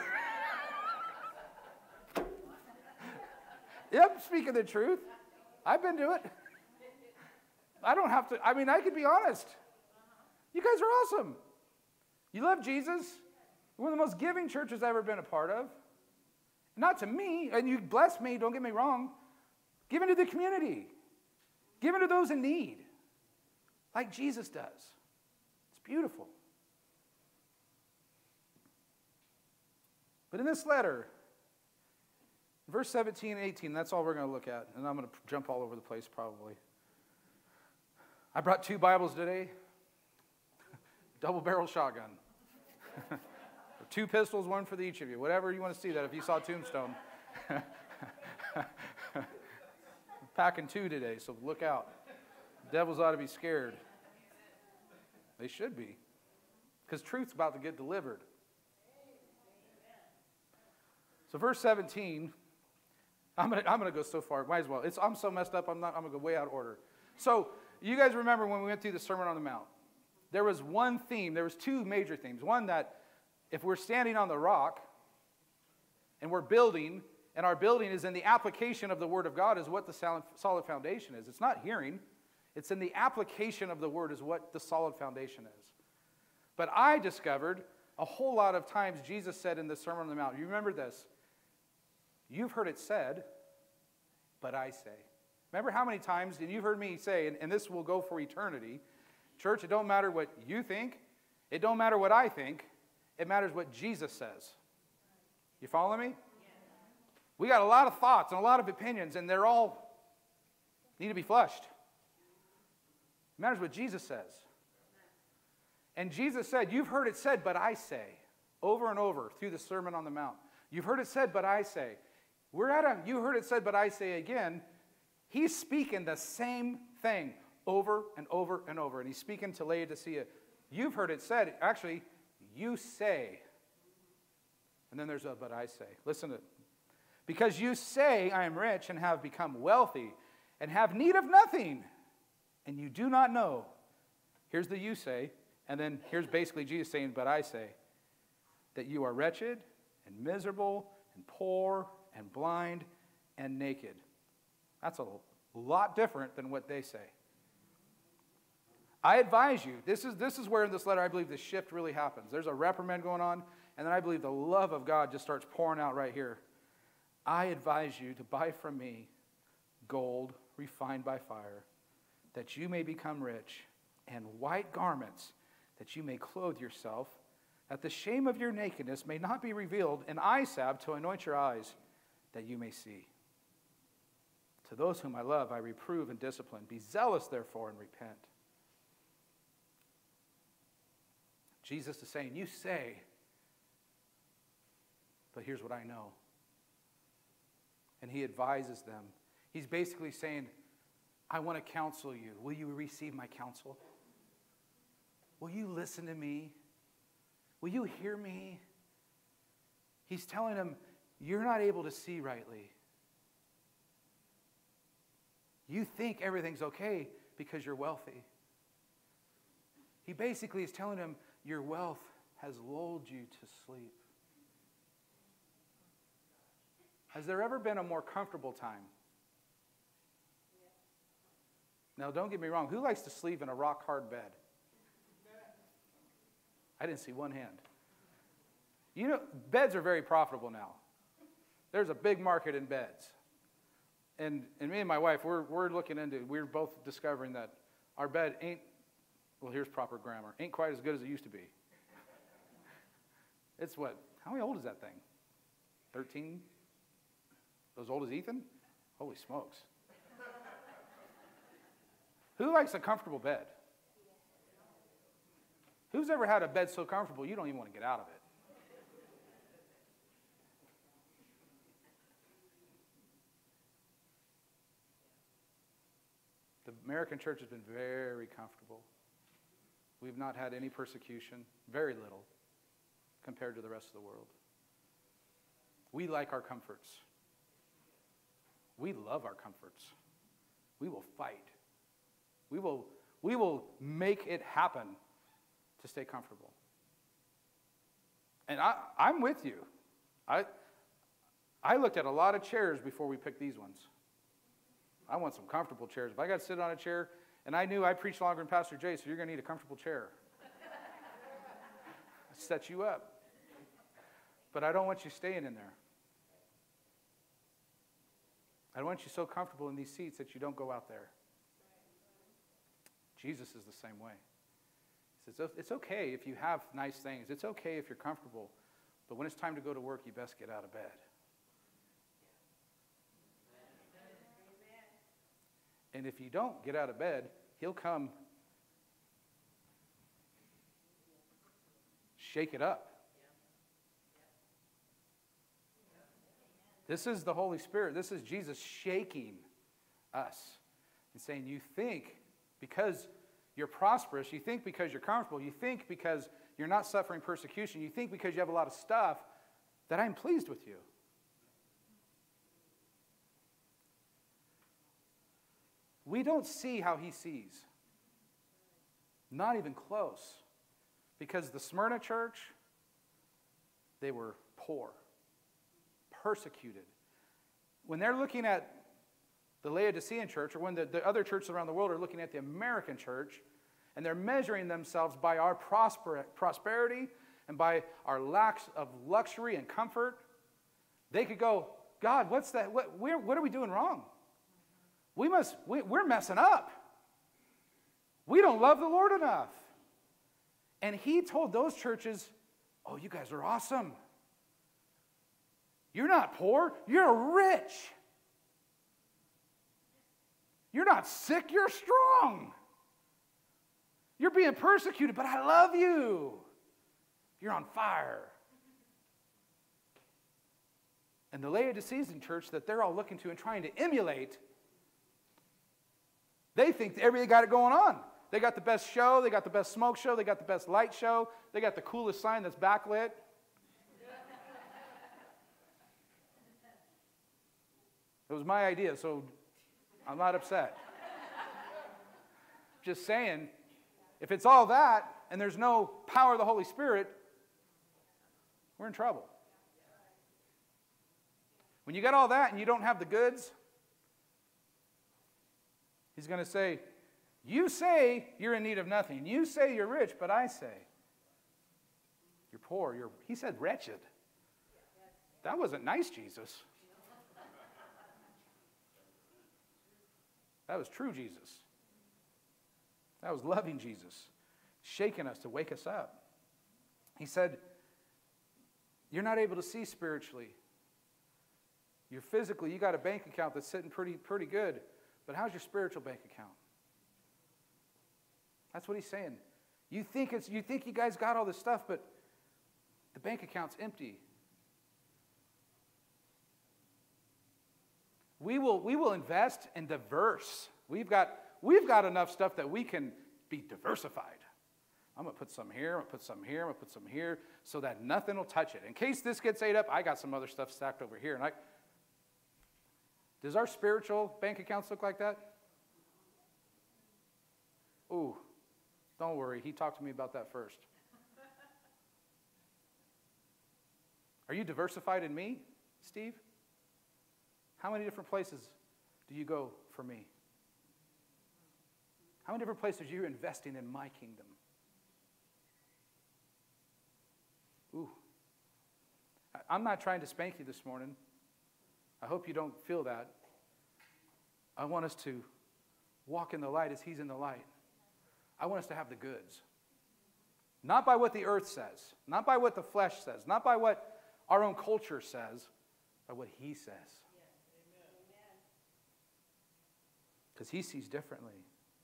Speaker 3: Yep, speaking the truth. I've been to it. I don't have to, I mean, I could be honest. You guys are awesome. You love Jesus. You're one of the most giving churches I've ever been a part of. Not to me, and you bless me, don't get me wrong. Giving to the community. Giving to those in need. Like Jesus does. It's beautiful. But in this letter, Verse seventeen and eighteen, that's all we're going to look at. And I'm going to jump all over the place probably. I brought two Bibles today. Double barrel shotgun. Two pistols, one for the each of you. Whatever you want to see that if you saw Tombstone. Packing two today, so look out. Devils ought to be scared. They should be. Because truth's about to get delivered. So verse seventeen, I'm gonna I'm gonna go so far. Might as well. It's I'm so messed up. I'm not. I'm gonna go way out of order. So you guys remember when we went through the Sermon on the Mount? There was one theme. There was two major themes. One, that if we're standing on the rock and we're building, and our building is in the application of the Word of God, is what the solid foundation is. It's not hearing. It's in the application of the Word is what the solid foundation is. But I discovered a whole lot of times Jesus said in the Sermon on the Mount, you remember this? You've heard it said, but I say. Remember how many times, and you've heard me say, and, and this will go for eternity, church, it don't matter what you think. It don't matter what I think. It matters what Jesus says. You follow me? We got a lot of thoughts and a lot of opinions, and they're all need to be flushed. It matters what Jesus says. And Jesus said, you've heard it said, but I say, over and over through the Sermon on the Mount. You've heard it said, but I say. We're at a, you heard it said, but I say again. He's speaking the same thing over and over and over. And he's speaking to Laodicea. You've heard it said, actually, you say. And then there's a, but I say. Listen to it. Because you say, I am rich and have become wealthy and have need of nothing, and you do not know. Here's the you say, and then here's basically Jesus saying, but I say, that you are wretched and miserable and poor and blind and naked. That's a lot different than what they say. I advise you, this is, this is where in this letter I believe the shift really happens. There's a reprimand going on, and then I believe the love of God just starts pouring out right here. I advise you to buy from me gold refined by fire, that you may become rich, and white garments, that you may clothe yourself, that the shame of your nakedness may not be revealed, and eye salve to anoint your eyes, that you may see. To those whom I love, I reprove and discipline. Be zealous, therefore, and repent. Jesus is saying, you say, but here's what I know. And he advises them. He's basically saying, I want to counsel you. Will you receive my counsel? Will you listen to me? Will you hear me? He's telling them, you're not able to see rightly. You think everything's okay because you're wealthy. He basically is telling them, your wealth has lulled you to sleep. Has there ever been a more comfortable time? Now, don't get me wrong. Who likes to sleep in a rock-hard bed? I didn't see one hand. You know, beds are very profitable now. There's a big market in beds. And, and me and my wife, we're, we're looking into, we're both discovering that our bed ain't, well, here's proper grammar, ain't quite as good as it used to be. It's what? How old is that thing? thirteen? As old as Ethan? Holy smokes. Who likes a comfortable bed? Who's ever had a bed so comfortable you don't even want to get out of it? The American church has been very comfortable. We've not had any persecution, very little, compared to the rest of the world. We like our comforts. We love our comforts. We will fight. We will, we will make it happen to stay comfortable. And I, I'm with you. I, I looked at a lot of chairs before we picked these ones. I want some comfortable chairs. If I got to sit on a chair, and I knew I preached longer than Pastor Jay, so you're going to need a comfortable chair. Set you up. But I don't want you staying in there. I don't want you so comfortable in these seats that you don't go out there. Jesus is the same way. He says, it's okay if you have nice things. It's okay if you're comfortable. But when it's time to go to work, you best get out of bed. And if you don't get out of bed, he'll come shake it up. This is the Holy Spirit. This is Jesus shaking us and saying, you think because you're prosperous, you think because you're comfortable, you think because you're not suffering persecution, you think because you have a lot of stuff that I'm pleased with you. We don't see how he sees. Not even close. Because the Smyrna church, they were poor, persecuted. When they're looking at the Laodicean church, or when the, the other churches around the world are looking at the American church, and they're measuring themselves by our prosper, prosperity and by our lack of luxury and comfort, they could go, God, what's that? What, we're, what are we doing wrong? We must, we, we're messing up. We don't love the Lord enough. And he told those churches, oh, you guys are awesome. You're not poor, you're rich. You're not sick, you're strong. You're being persecuted, but I love you. You're on fire. And the Laodicean church that they're all looking to and trying to emulate, they think everybody got it going on. They got the best show, they got the best smoke show, they got the best light show, they got the coolest sign that's backlit. It was my idea, so I'm not upset. Just saying, if it's all that and there's no power of the Holy Spirit, we're in trouble. When you got all that and you don't have the goods, he's going to say, you say you're in need of nothing. You say you're rich, but I say you're poor. You're, he said wretched. That wasn't nice, Jesus. That was true Jesus. That was loving Jesus, shaking us to wake us up. He said, you're not able to see spiritually. You're physically, you got a bank account that's sitting pretty, pretty good, but how's your spiritual bank account? That's what he's saying. You think it's, you think you guys got all this stuff, but the bank account's empty. We will, we will invest in diverse. We've got, we've got enough stuff that we can be diversified. I'm going to put some here, I'm going to put some here, I'm going to put some here, so that nothing will touch it. In case this gets ate up, I got some other stuff stacked over here. And I, does our spiritual bank accounts look like that? Ooh, don't worry. He talked to me about that first. Are you diversified in me, Steve? How many different places do you go for me? How many different places are you investing in my kingdom? Ooh. I'm not trying to spank you this morning. I hope you don't feel that. I want us to walk in the light as he's in the light. I want us to have the goods. Not by what the earth says, not by what the flesh says, not by what our own culture says, by what he says. Because he sees differently.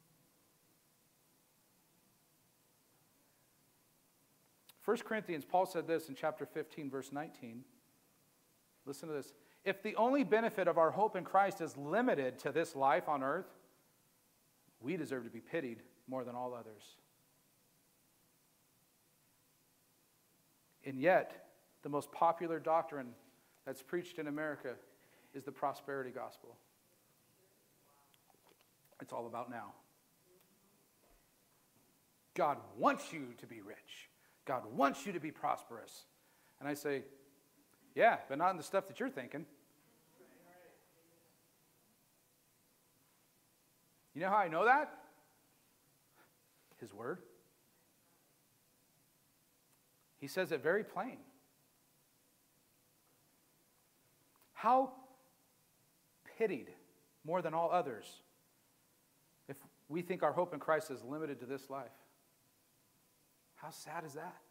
Speaker 3: First Corinthians, Paul said this in chapter fifteen, verse nineteen. Listen to this. If the only benefit of our hope in Christ is limited to this life on earth, we deserve to be pitied more than all others. And yet, the most popular doctrine that's preached in America is the prosperity gospel. It's all about now. God wants you to be rich. God wants you to be prosperous. And I say, yeah, but not in the stuff that you're thinking. You know how I know that? His word. He says it very plain. How pitied more than all others if we think our hope in Christ is limited to this life. How sad is that?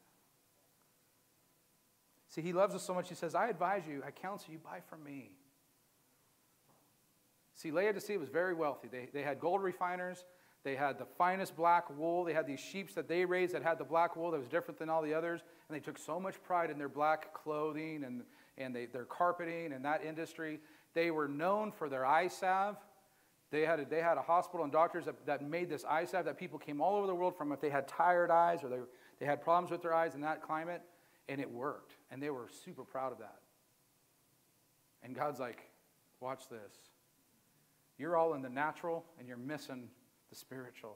Speaker 3: See, he loves us so much, he says, I advise you, I counsel you, buy from me. See, Laodicea was very wealthy. They, they had gold refiners. They had the finest black wool. They had these sheep that they raised that had the black wool that was different than all the others. And they took so much pride in their black clothing and, and they, their carpeting and that industry. They were known for their eye salve. They had a, they had a hospital and doctors that, that made this eye salve that people came all over the world from if they had tired eyes or they, they had problems with their eyes in that climate. And it worked. And they were super proud of that. And God's like, watch this. You're all in the natural and you're missing the spiritual.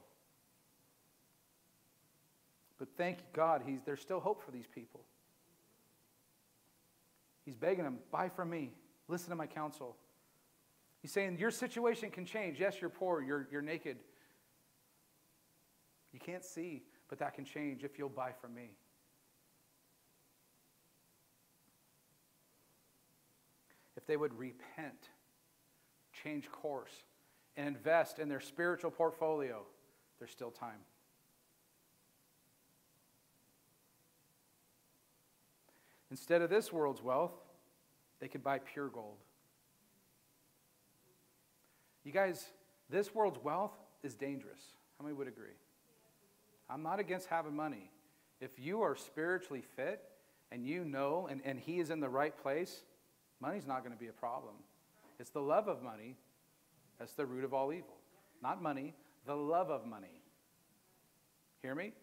Speaker 3: But thank God, he's, there's still hope for these people. He's begging them, buy from me. Listen to my counsel. He's saying, your situation can change. Yes, you're poor. You're, you're naked. You can't see, but that can change if you'll buy from me. If they would repent, change course, and invest in their spiritual portfolio, there's still time. Instead of this world's wealth, they could buy pure gold. You guys, this world's wealth is dangerous. How many would agree? I'm not against having money. If you are spiritually fit and you know and, and he is in the right place, money's not going to be a problem. It's the love of money that's the root of all evil. Not money, the love of money. Hear me?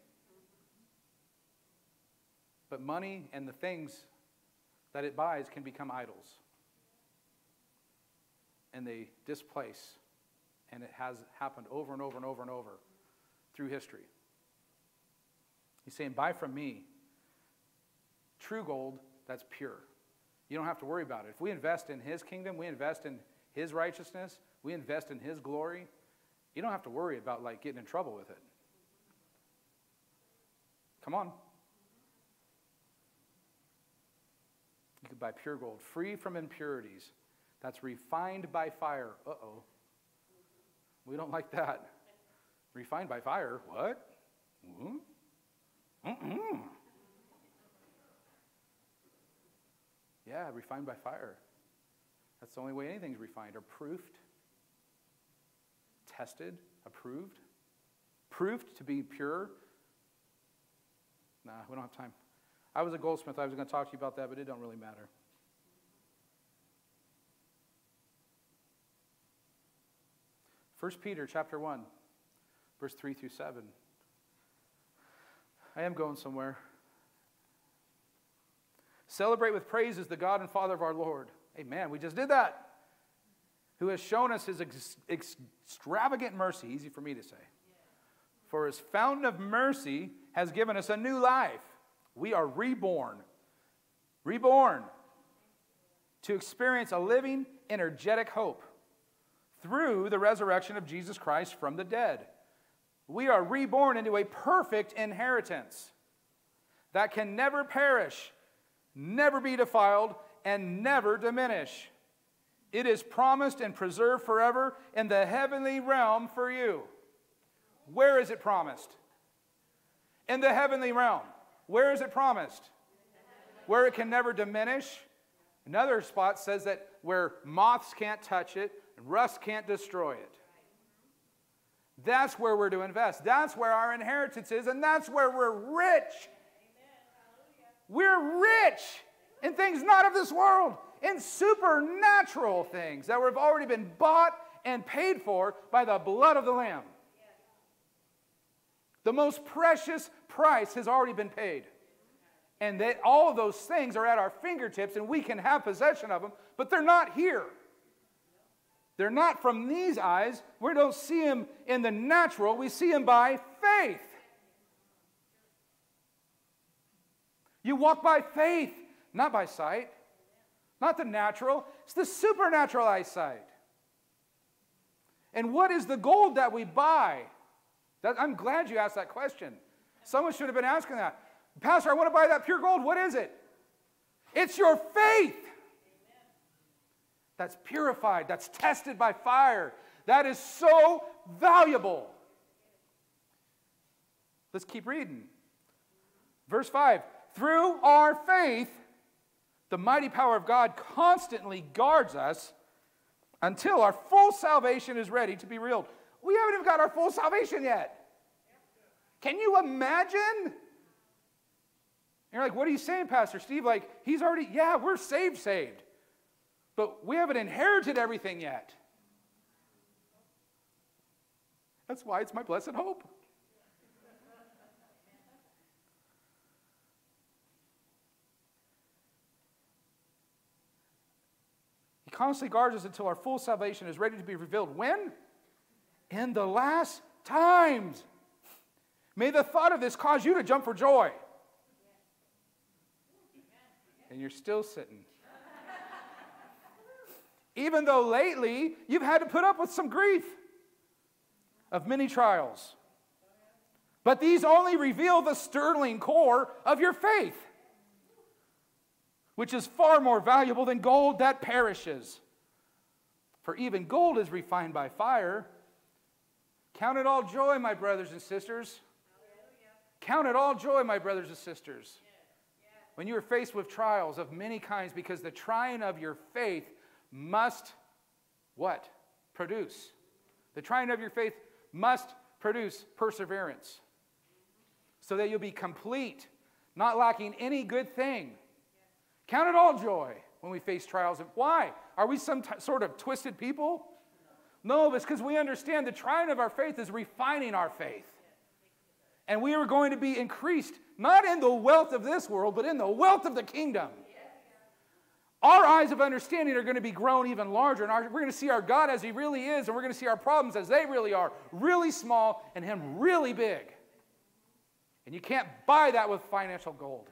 Speaker 3: But money and the things that it buys can become idols. And they displace. And it has happened over and over and over and over through history. He's saying, buy from me true gold that's pure. You don't have to worry about it. If we invest in his kingdom, we invest in his righteousness, we invest in his glory, you don't have to worry about like getting in trouble with it. Come on. You could buy pure gold, free from impurities, that's refined by fire. Uh-oh. We don't like that. Refined by fire? What? Mm-mm. Yeah, refined by fire. That's the only way anything's refined. Or proofed, tested, approved. Proved to be pure. Nah, we don't have time. I was a goldsmith. I was going to talk to you about that, but it don't really matter. First Peter chapter one, verse three through seven. I am going somewhere. Celebrate with praises the God and Father of our Lord. Amen. We just did that. Who has shown us his ex- extravagant mercy. Easy for me to say. For his fountain of mercy has given us a new life. We are reborn. Reborn. To experience a living, energetic hope. Through the resurrection of Jesus Christ from the dead. We are reborn into a perfect inheritance that can never perish, never be defiled, and never diminish. It is promised and preserved forever in the heavenly realm for you. Where is it promised? In the heavenly realm. Where is it promised? Where it can never diminish. Another spot says that where moths can't touch it, and rust can't destroy it. That's where we're to invest. That's where our inheritance is, and that's where we're rich. We're rich in things not of this world, in supernatural things that have already been bought and paid for by the blood of the Lamb. The most precious price has already been paid. And that all of those things are at our fingertips and we can have possession of them, but they're not here. They're not from these eyes. We don't see them in the natural. We see them by faith. You walk by faith, not by sight. Not the natural. It's the supernatural eyesight. And what is the gold that we buy? That, I'm glad you asked that question. Someone should have been asking that. Pastor, I want to buy that pure gold. What is it? It's your faith. That's purified. That's tested by fire. That is so valuable. Let's keep reading. Verse five. Through our faith, the mighty power of God constantly guards us until our full salvation is ready to be revealed. We haven't even got our full salvation yet. Can you imagine? And you're like, what are you saying, Pastor Steve? Like, he's already, yeah, we're saved, saved. But we haven't inherited everything yet. That's why it's my blessed hope. He constantly guards us until our full salvation is ready to be revealed. When? In the last times. May the thought of this cause you to jump for joy. And you're still sitting. Even though lately you've had to put up with some grief of many trials. But these only reveal the sterling core of your faith, which is far more valuable than gold that perishes. For even gold is refined by fire. Count it all joy, my brothers and sisters. Count it all joy, my brothers and sisters, when you are faced with trials of many kinds, because the trying of your faith must, what? Produce. The trying of your faith must produce perseverance, so that you'll be complete, not lacking any good thing. Count it all joy when we face trials. Why? Are we some t- sort of twisted people? No, it's because we understand the trying of our faith is refining our faith. And we are going to be increased, not in the wealth of this world, but in the wealth of the kingdom. Our eyes of understanding are going to be grown even larger, and our, we're going to see our God as He really is, and we're going to see our problems as they really are, really small, and Him really big. And you can't buy that with financial gold.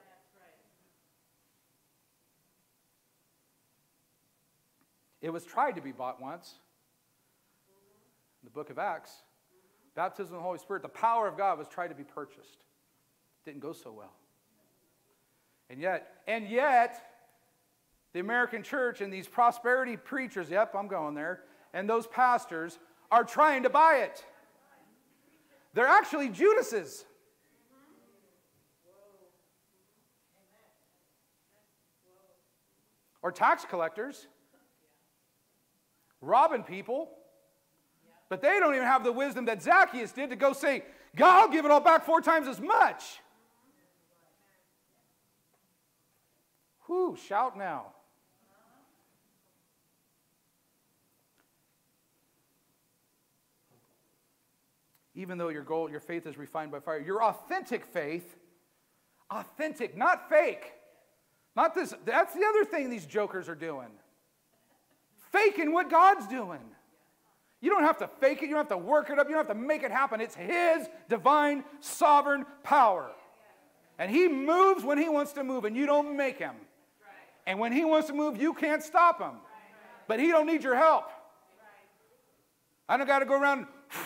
Speaker 3: It was tried to be bought once. In the book of Acts, baptism of the Holy Spirit, the power of God was tried to be purchased. Didn't go so well. And yet, and yet, the American church and these prosperity preachers, yep, I'm going there, and those pastors are trying to buy it. They're actually Judases. Or tax collectors. Robbing people. But they don't even have the wisdom that Zacchaeus did to go say, God, I'll give it all back four times as much. Whew, shout now. Even though your goal, your faith is refined by fire, your authentic faith, authentic, not fake. Not this, that's the other thing these jokers are doing. Faking what God's doing. You don't have to fake it. You don't have to work it up. You don't have to make it happen. It's His divine, sovereign power. And He moves when He wants to move, and you don't make Him. And when He wants to move, you can't stop Him. But He don't need your help. I don't got to go around.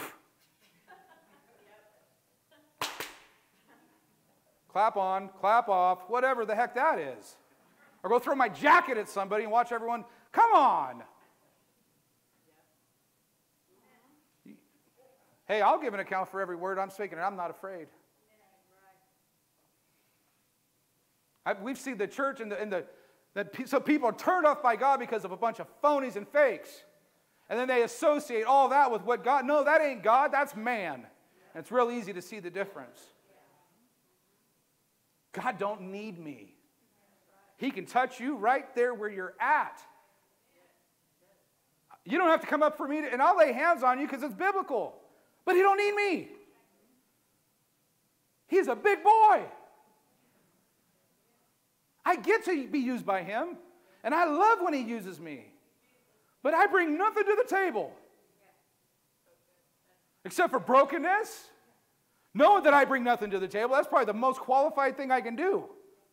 Speaker 3: Clap on, clap off, whatever the heck that is. Or go throw my jacket at somebody and watch everyone, come on. Hey, I'll give an account for every word I'm speaking, and I'm not afraid. I, we've seen the church and the, and the that so people are turned off by God because of a bunch of phonies and fakes. And then they associate all that with what God, no, that ain't God, that's man. And it's real easy to see the difference. God don't need me. He can touch you right there where you're at. You don't have to come up for me, to, and I'll lay hands on you because it's biblical. But He don't need me. He's a big boy. I get to be used by Him, and I love when He uses me. But I bring nothing to the table. Except for brokenness. Knowing that I bring nothing to the table, that's probably the most qualified thing I can do.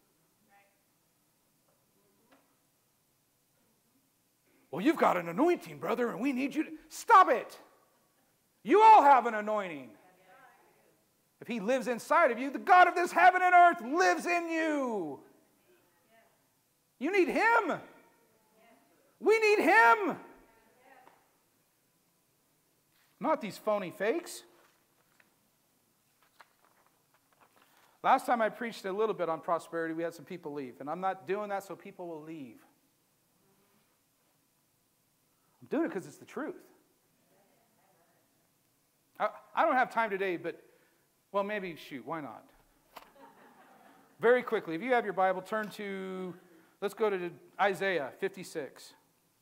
Speaker 3: Well, you've got an anointing, brother, and we need you to... Stop it. You all have an anointing. If He lives inside of you, the God of this heaven and earth lives in you. You need Him. We need Him. Not these phony fakes. Last time I preached a little bit on prosperity, we had some people leave. And I'm not doing that so people will leave. I'm doing it because it's the truth. I, I don't have time today, but, well, maybe, shoot, why not? Very quickly, if you have your Bible, turn to, let's go to Isaiah fifty-six.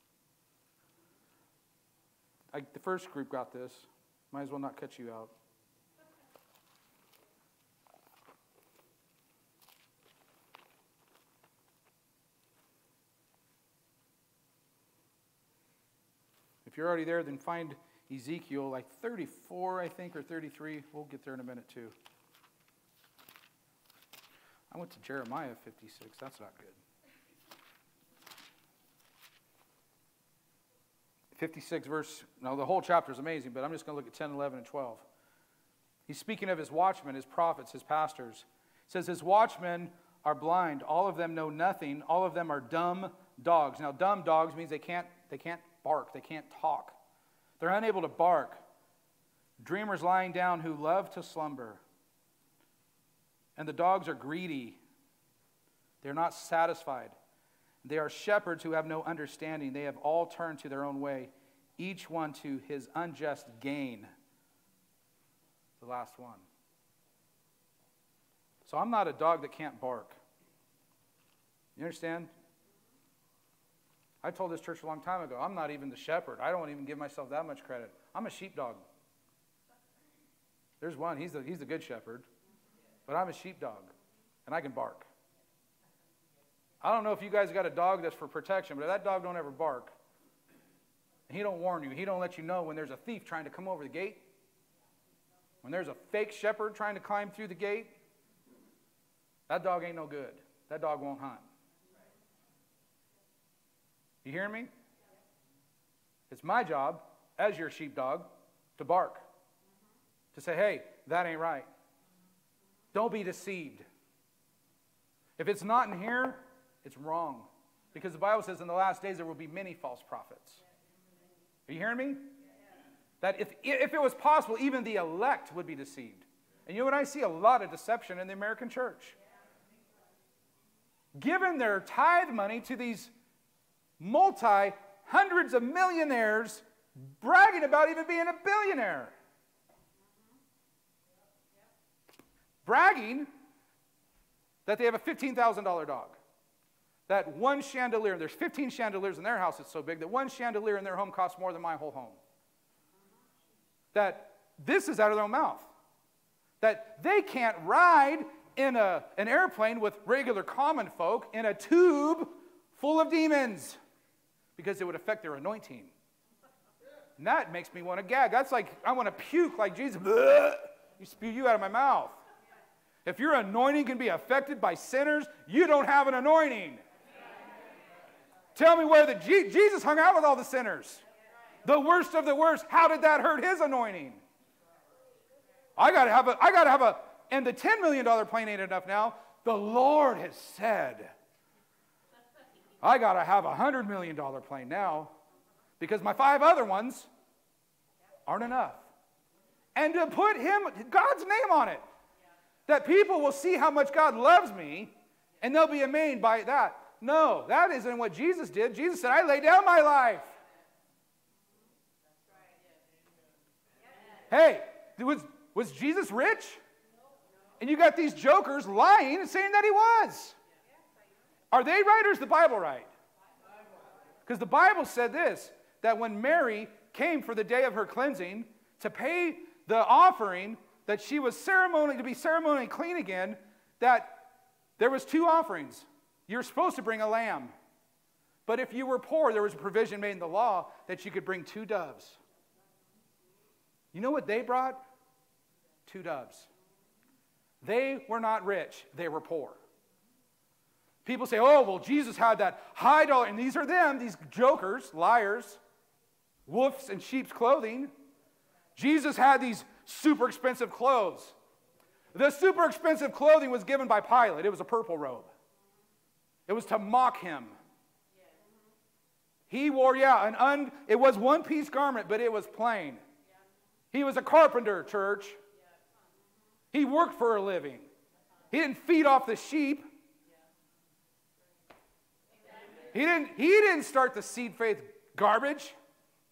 Speaker 3: I, the first group got this. Might as well not cut you out. If you're already there, then find Ezekiel like thirty-four, I think, or thirty-three. We'll get there in a minute, too. I went to Jeremiah fifty-six. That's not good. fifty-six verse, no, the whole chapter is amazing, but I'm just going to look at ten, eleven, and twelve. He's speaking of his watchmen, his prophets, his pastors. He says, his watchmen are blind. All of them know nothing. All of them are dumb dogs. Now, dumb dogs means they can't, they can't bark. They can't talk. They're unable to bark. Dreamers lying down who love to slumber. And the dogs are greedy. They're not satisfied. They are shepherds who have no understanding. They have all turned to their own way, each one to his unjust gain. The last one. So I'm not a dog that can't bark. You understand? I told this church a long time ago, I'm not even the shepherd. I don't even give myself that much credit. I'm a sheepdog. There's one, he's the, he's the good shepherd. But I'm a sheepdog, and I can bark. I don't know if you guys got a dog that's for protection, but if that dog don't ever bark, he don't warn you, he don't let you know when there's a thief trying to come over the gate, when there's a fake shepherd trying to climb through the gate, that dog ain't no good. That dog won't hunt. You hear me? It's my job, as your sheepdog, to bark. To say, hey, that ain't right. Don't be deceived. If it's not in here, it's wrong. Because the Bible says in the last days there will be many false prophets. Are you hearing me? That if, if it was possible, even the elect would be deceived. And you know what? I see a lot of deception in the American church. Giving their tithe money to these multi, hundreds of millionaires bragging about even being a billionaire. Bragging that they have a fifteen thousand dollars dog. That one chandelier, there's fifteen chandeliers in their house that's so big that one chandelier in their home costs more than my whole home. That this is out of their own mouth. That they can't ride in a, an airplane with regular common folk in a tube full of demons because it would affect their anointing. And that makes me want to gag. That's like, I want to puke like Jesus. Bleh, you spew you out of my mouth. If your anointing can be affected by sinners, you don't have an anointing. Tell me where the G- Jesus hung out with all the sinners. The worst of the worst. How did that hurt his anointing? I gotta have a, I gotta have a, and the ten million dollars plane ain't enough now. The Lord has said, I gotta have a one hundred million dollars plane now because my five other ones aren't enough. And to put him, God's name on it. That people will see how much God loves me, and they'll be amazed by that. No, that isn't what Jesus did. Jesus said, I lay down my life. Hey, was, was Jesus rich? And you got these jokers lying and saying that he was. Are they right or is the Bible right? Because the Bible said this, that when Mary came for the day of her cleansing to pay the offering, that she was ceremonially, to be ceremonially clean again, that there was two offerings. You're supposed to bring a lamb. But if you were poor, there was a provision made in the law that you could bring two doves. You know what they brought? Two doves. They were not rich. They were poor. People say, oh, well, Jesus had that high dollar. And these are them, these jokers, liars, wolves in sheep's clothing. Jesus had these super expensive clothes. The super expensive clothing was given by Pilate. It was a purple robe. It was to mock him. He wore, yeah, an un, it was one-piece garment, but it was plain. He was a carpenter, church. He worked for a living. He didn't feed off the sheep. He didn't, he didn't start the seed faith garbage.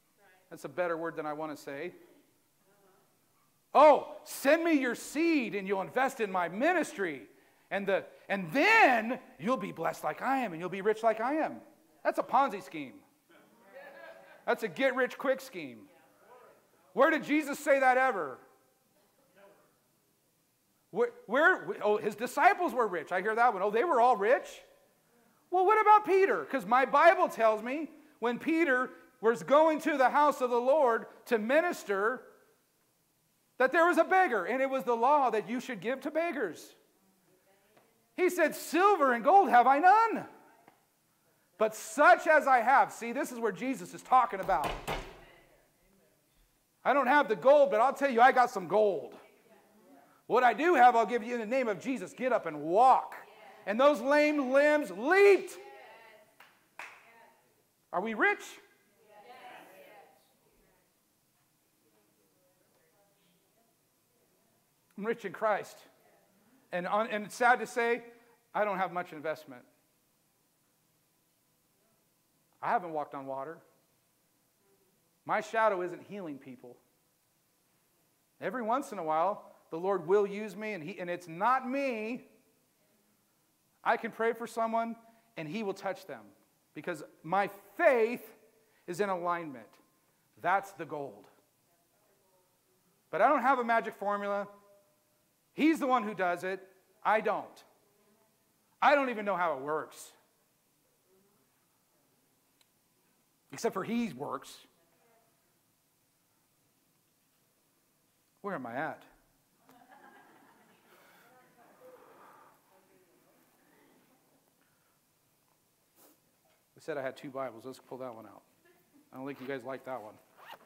Speaker 3: That's a better word than I want to say. Oh, send me your seed and you'll invest in my ministry. And, the, and then you'll be blessed like I am and you'll be rich like I am. That's a Ponzi scheme. That's a get-rich-quick scheme. Where did Jesus say that ever? Where, where, oh, his disciples were rich. I hear that one. Oh, they were all rich? Well, what about Peter? Because my Bible tells me when Peter was going to the house of the Lord to minister, that there was a beggar, and it was the law that you should give to beggars. He said, silver and gold have I none, but such as I have. See, this is where Jesus is talking about. I don't have the gold, but I'll tell you, I got some gold. What I do have, I'll give you in the name of Jesus. Get up and walk. And those lame limbs leaped. Are we rich? I'm rich in Christ. And, on, and it's sad to say, I don't have much investment. I haven't walked on water. My shadow isn't healing people. Every once in a while, the Lord will use me, and, he, and it's not me. I can pray for someone, and He will touch them. Because my faith is in alignment. That's the gold. But I don't have a magic formula. He's the one who does it. I don't. I don't even know how it works. Except for He works. Where am I at? I said I had two Bibles. Let's pull that one out. I don't think you guys like that one.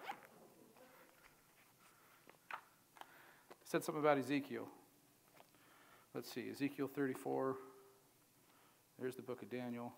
Speaker 3: I said something about Ezekiel. Let's see, Ezekiel thirty-four. There's the book of Daniel.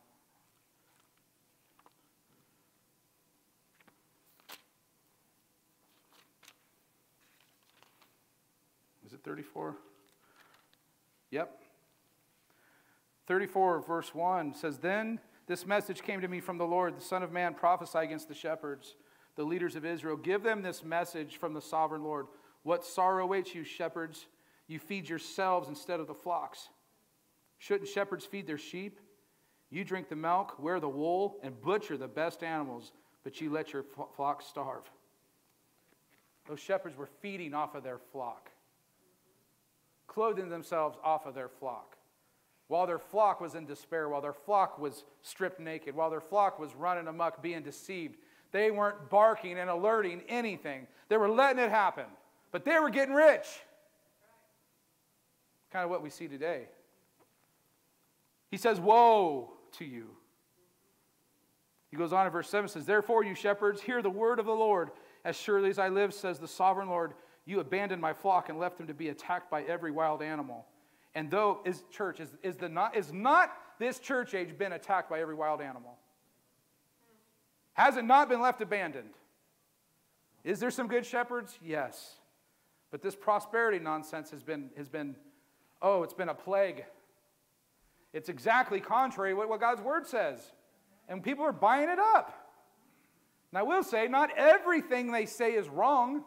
Speaker 3: Is it thirty-four? Yep. thirty-four, verse one says, Then this message came to me from the Lord, the Son of Man, prophesy against the shepherds, the leaders of Israel. Give them this message from the sovereign Lord. What sorrow awaits you, shepherds? You feed yourselves instead of the flocks. Shouldn't shepherds feed their sheep? You drink the milk, wear the wool, and butcher the best animals, but you let your flock starve. Those shepherds were feeding off of their flock, clothing themselves off of their flock. While their flock was in despair, while their flock was stripped naked, while their flock was running amok, being deceived, they weren't barking and alerting anything. They were letting it happen, but they were getting rich. Kind of what we see today. He says, woe to you. He goes on in verse seven, says, Therefore, you shepherds, hear the word of the Lord. As surely as I live, says the sovereign Lord, you abandoned my flock and left them to be attacked by every wild animal. And though, is church, is, is, the not, is not this church age been attacked by every wild animal? Has it not been left abandoned? Is there some good shepherds? Yes. But this prosperity nonsense has been, has been oh, it's been a plague. It's exactly contrary to what God's word says. And people are buying it up. And I will say, not everything they say is wrong.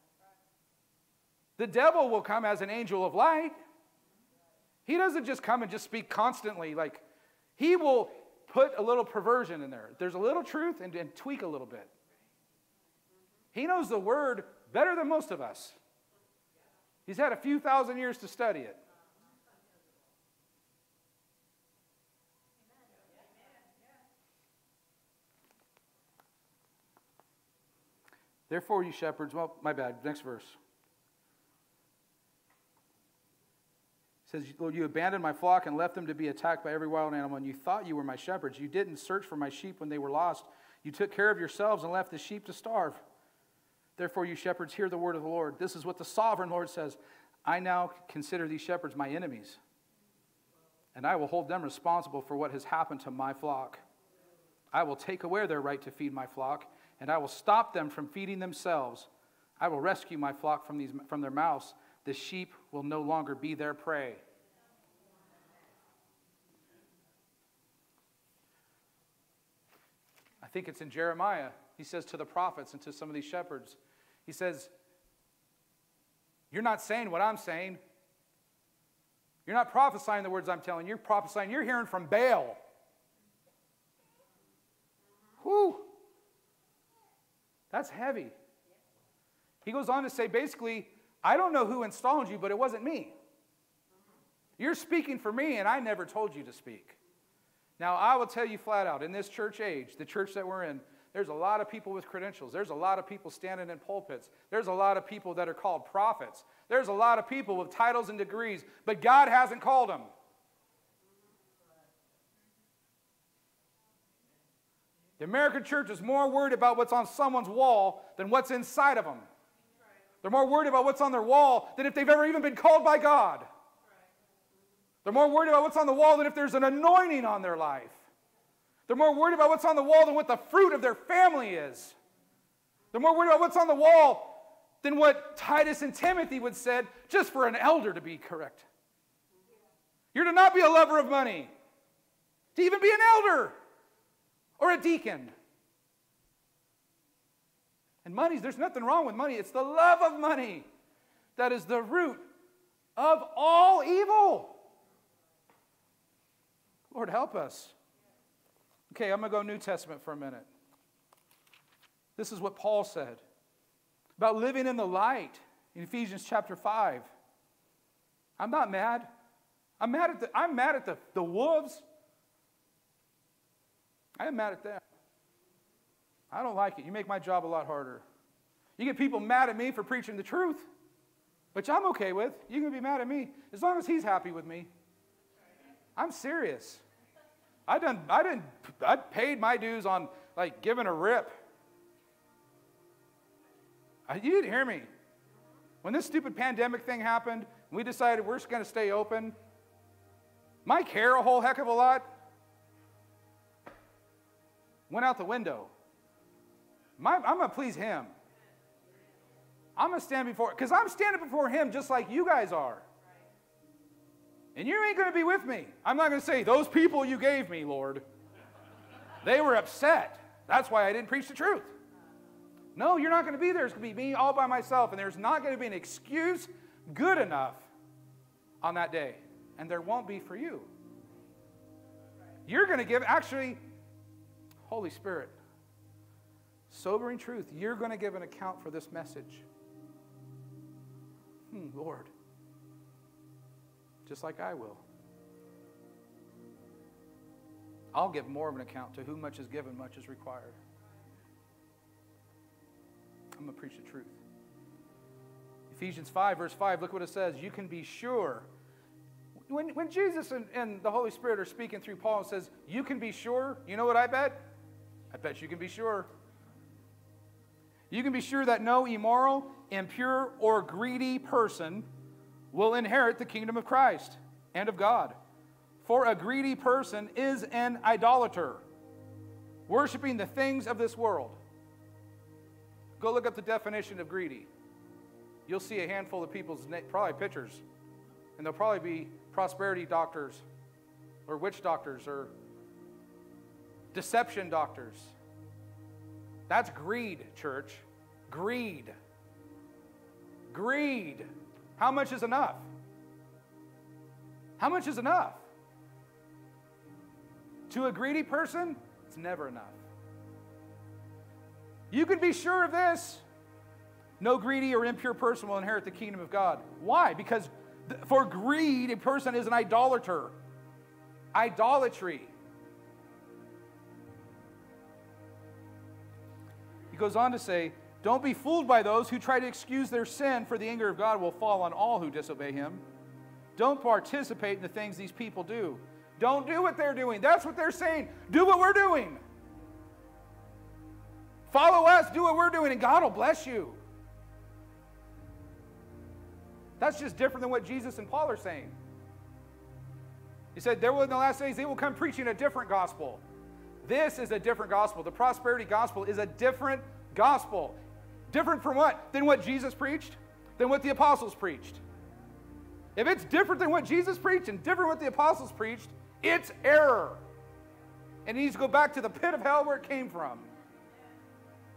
Speaker 3: The devil will come as an angel of light. He doesn't just come and just speak constantly. Like, he will put a little perversion in there. There's a little truth and, and tweak a little bit. He knows the word better than most of us. He's had a few thousand years to study it. Therefore, you shepherds, well, my bad, next verse. It says, Lord, you abandoned my flock and left them to be attacked by every wild animal, and you thought you were my shepherds. You didn't search for my sheep when they were lost. You took care of yourselves and left the sheep to starve. Therefore, you shepherds, hear the word of the Lord. This is what the sovereign Lord says. I now consider these shepherds my enemies, and I will hold them responsible for what has happened to my flock. I will take away their right to feed my flock, and I will stop them from feeding themselves. I will rescue my flock from, these, from their mouths. The sheep will no longer be their prey. I think it's in Jeremiah. He says to the prophets and to some of these shepherds, he says, you're not saying what I'm saying. You're not prophesying the words I'm telling you. You're prophesying. You're hearing from Baal. Whew. That's heavy. He goes on to say, basically, I don't know who installed you, but it wasn't me. You're speaking for me, and I never told you to speak. Now, I will tell you flat out, in this church age, the church that we're in, there's a lot of people with credentials. There's a lot of people standing in pulpits. There's a lot of people that are called prophets. There's a lot of people with titles and degrees, but God hasn't called them. The American church is more worried about what's on someone's wall than what's inside of them. They're more worried about what's on their wall than if they've ever even been called by God. They're more worried about what's on the wall than if there's an anointing on their life. They're more worried about what's on the wall than what the fruit of their family is. They're more worried about what's on the wall than what Titus and Timothy would said just for an elder to be correct. You're to not be a lover of money, to even be an elder or a deacon. And money, there's nothing wrong with money. It's the love of money that is the root of all evil. Lord, help us. Okay, I'm going to go New Testament for a minute. This is what Paul said about living in the light in Ephesians chapter five. I'm not mad. I'm mad at the, I'm mad at the, the wolves. I am mad at them. I don't like it. You make my job a lot harder. You get people mad at me for preaching the truth, which I'm okay with. You can be mad at me as long as he's happy with me. I'm serious. I done. I didn't. I paid my dues on like giving a rip. I, you didn't hear me. When this stupid pandemic thing happened, and we decided we're just going to stay open. My care a whole heck of a lot went out the window. My, I'm going to please him. I'm going to stand before, because I'm standing before him just like you guys are. And you ain't going to be with me. I'm not going to say, those people you gave me, Lord, they were upset. That's why I didn't preach the truth. No, you're not going to be there. It's going to be me all by myself, and there's not going to be an excuse good enough on that day. And there won't be for you. You're going to give, actually, Holy Spirit, sobering truth, you're going to give an account for this message. Hmm, Lord. Just like I will. I'll give more of an account. To whom much is given, much is required. I'm going to preach the truth. Ephesians five, verse five, look what it says. You can be sure. When, when Jesus and, and the Holy Spirit are speaking through Paul and says, you can be sure, you know what I bet? I bet you can be sure. You can be sure that no immoral, impure, or greedy person will inherit the kingdom of Christ and of God. For a greedy person is an idolater, worshiping the things of this world. Go look up the definition of greedy. You'll see a handful of people's probably pictures, and they'll probably be prosperity doctors or witch doctors or deception doctors. That's greed, church. Greed. Greed. How much is enough? How much is enough? To a greedy person, it's never enough. You can be sure of this. No greedy or impure person will inherit the kingdom of God. Why? Because for greed, a person is an idolater. Idolatry. He goes on to say, don't be fooled by those who try to excuse their sin, for the anger of God will fall on all who disobey him. Don't participate in the things these people do. Don't do what they're doing. That's what they're saying. Do what we're doing. Follow us, do what we're doing, and God will bless you. That's just different than what Jesus and Paul are saying. He said, there will in the last days, they will come preaching a different gospel. This is a different gospel. The prosperity gospel is a different gospel. Different from what? Than what Jesus preached? Than what the apostles preached. If it's different than what Jesus preached and different what the apostles preached, it's error. And it needs to go back to the pit of hell where it came from.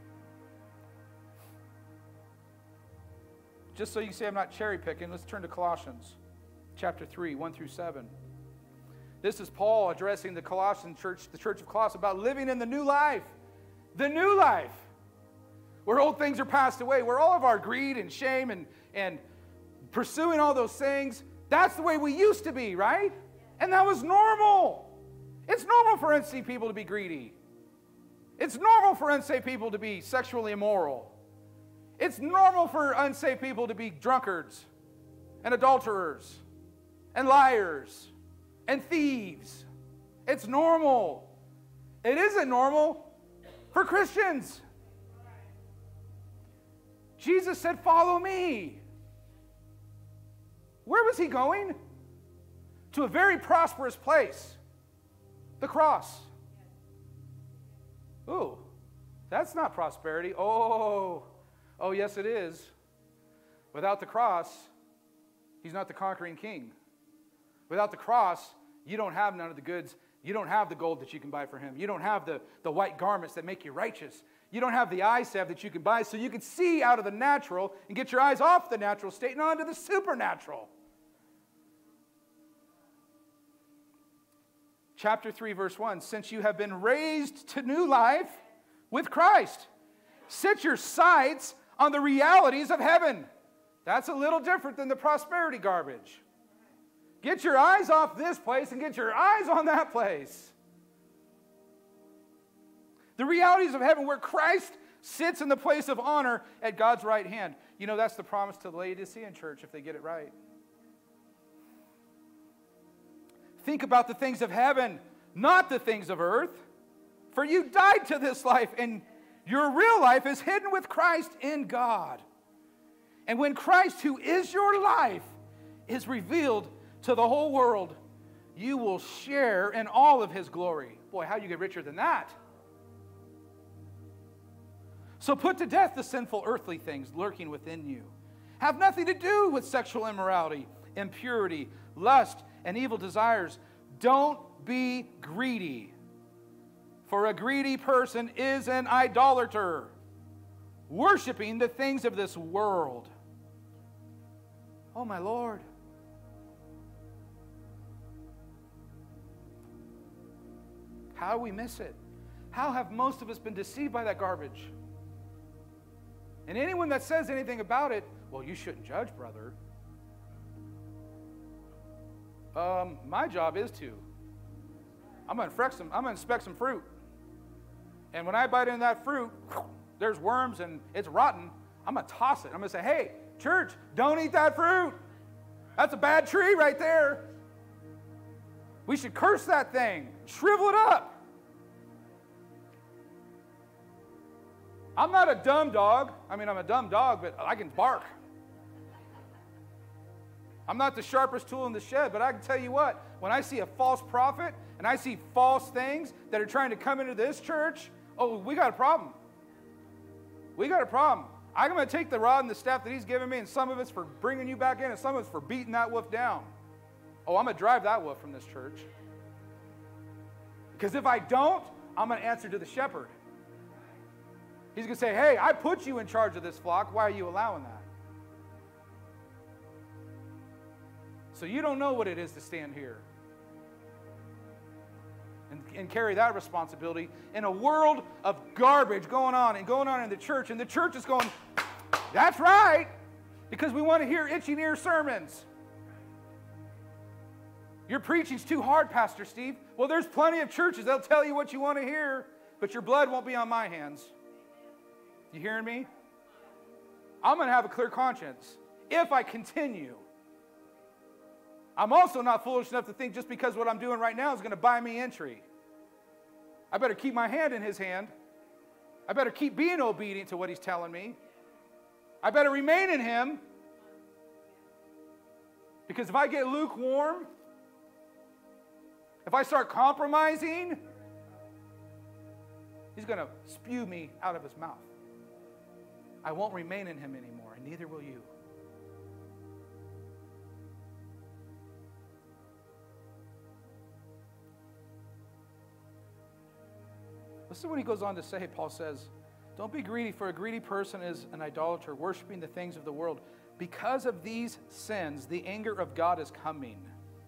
Speaker 3: just so you see I'm not cherry picking, let's turn to Colossians chapter three, one through seven. This is Paul addressing the Colossian church, the church of Colossus, about living in the new life. The new life. Where old things are passed away, where all of our greed and shame and, and pursuing all those things, that's the way we used to be, right? And that was normal. It's normal for unsaved people to be greedy. It's normal for unsaved people to be sexually immoral. It's normal for unsaved people to be drunkards and adulterers and liars and thieves. It's normal. It isn't normal for Christians. Jesus said, follow me. Where was he going? To a very prosperous place. The cross. Ooh, that's not prosperity. Oh, oh yes it is. Without the cross, he's not the conquering king. Without the cross, you don't have none of the goods. You don't have the gold that you can buy for him. You don't have the, the white garments that make you righteous. You don't have the eye salve that you can buy so you can see out of the natural and get your eyes off the natural state and onto the supernatural. Chapter three, verse one, since you have been raised to new life with Christ, set your sights on the realities of heaven. That's a little different than the prosperity garbage. Get your eyes off this place and get your eyes on that place. The realities of heaven where Christ sits in the place of honor at God's right hand. You know, that's the promise to the Laodicean church if they get it right. Think about the things of heaven, not the things of earth. For you died to this life, and your real life is hidden with Christ in God. And when Christ, who is your life, is revealed to the whole world, you will share in all of his glory. Boy, how do you get richer than that? So put to death the sinful earthly things lurking within you. Have nothing to do with sexual immorality, impurity, lust, and evil desires. Don't be greedy. For a greedy person is an idolater, worshiping the things of this world. Oh, my Lord. How do we miss it? How have most of us been deceived by that garbage? And anyone that says anything about it, well, you shouldn't judge, brother. Um, my job is to. I'm going to some, I'm going to inspect some fruit. And when I bite into that fruit, there's worms and it's rotten. I'm going to toss it. I'm going to say, hey, church, don't eat that fruit. That's a bad tree right there. We should curse that thing, shrivel it up. I'm not a dumb dog. I mean, I'm a dumb dog, but I can bark. I'm not the sharpest tool in the shed, but I can tell you what, when I see a false prophet and I see false things that are trying to come into this church, oh, we got a problem. We got a problem. I'm going to take the rod and the staff that he's given me, and some of it's for bringing you back in, and some of it's for beating that wolf down. Oh, I'm going to drive that wolf from this church. Because if I don't, I'm going to answer to the shepherd. He's going to say, hey, I put you in charge of this flock. Why are you allowing that? So you don't know what it is to stand here and, and carry that responsibility in a world of garbage going on and going on in the church. And the church is going, that's right, because we want to hear itching ear sermons. Your preaching's too hard, Pastor Steve. Well, there's plenty of churches that'll tell you what you want to hear, but your blood won't be on my hands. You hearing me? I'm going to have a clear conscience if I continue. I'm also not foolish enough to think just because what I'm doing right now is going to buy me entry. I better keep my hand in his hand. I better keep being obedient to what he's telling me. I better remain in him. Because if I get lukewarm, if I start compromising, he's going to spew me out of his mouth. I won't remain in him anymore, and neither will you. Listen to what he goes on to say. Paul says, don't be greedy, for a greedy person is an idolater, worshiping the things of the world. Because of these sins, the anger of God is coming.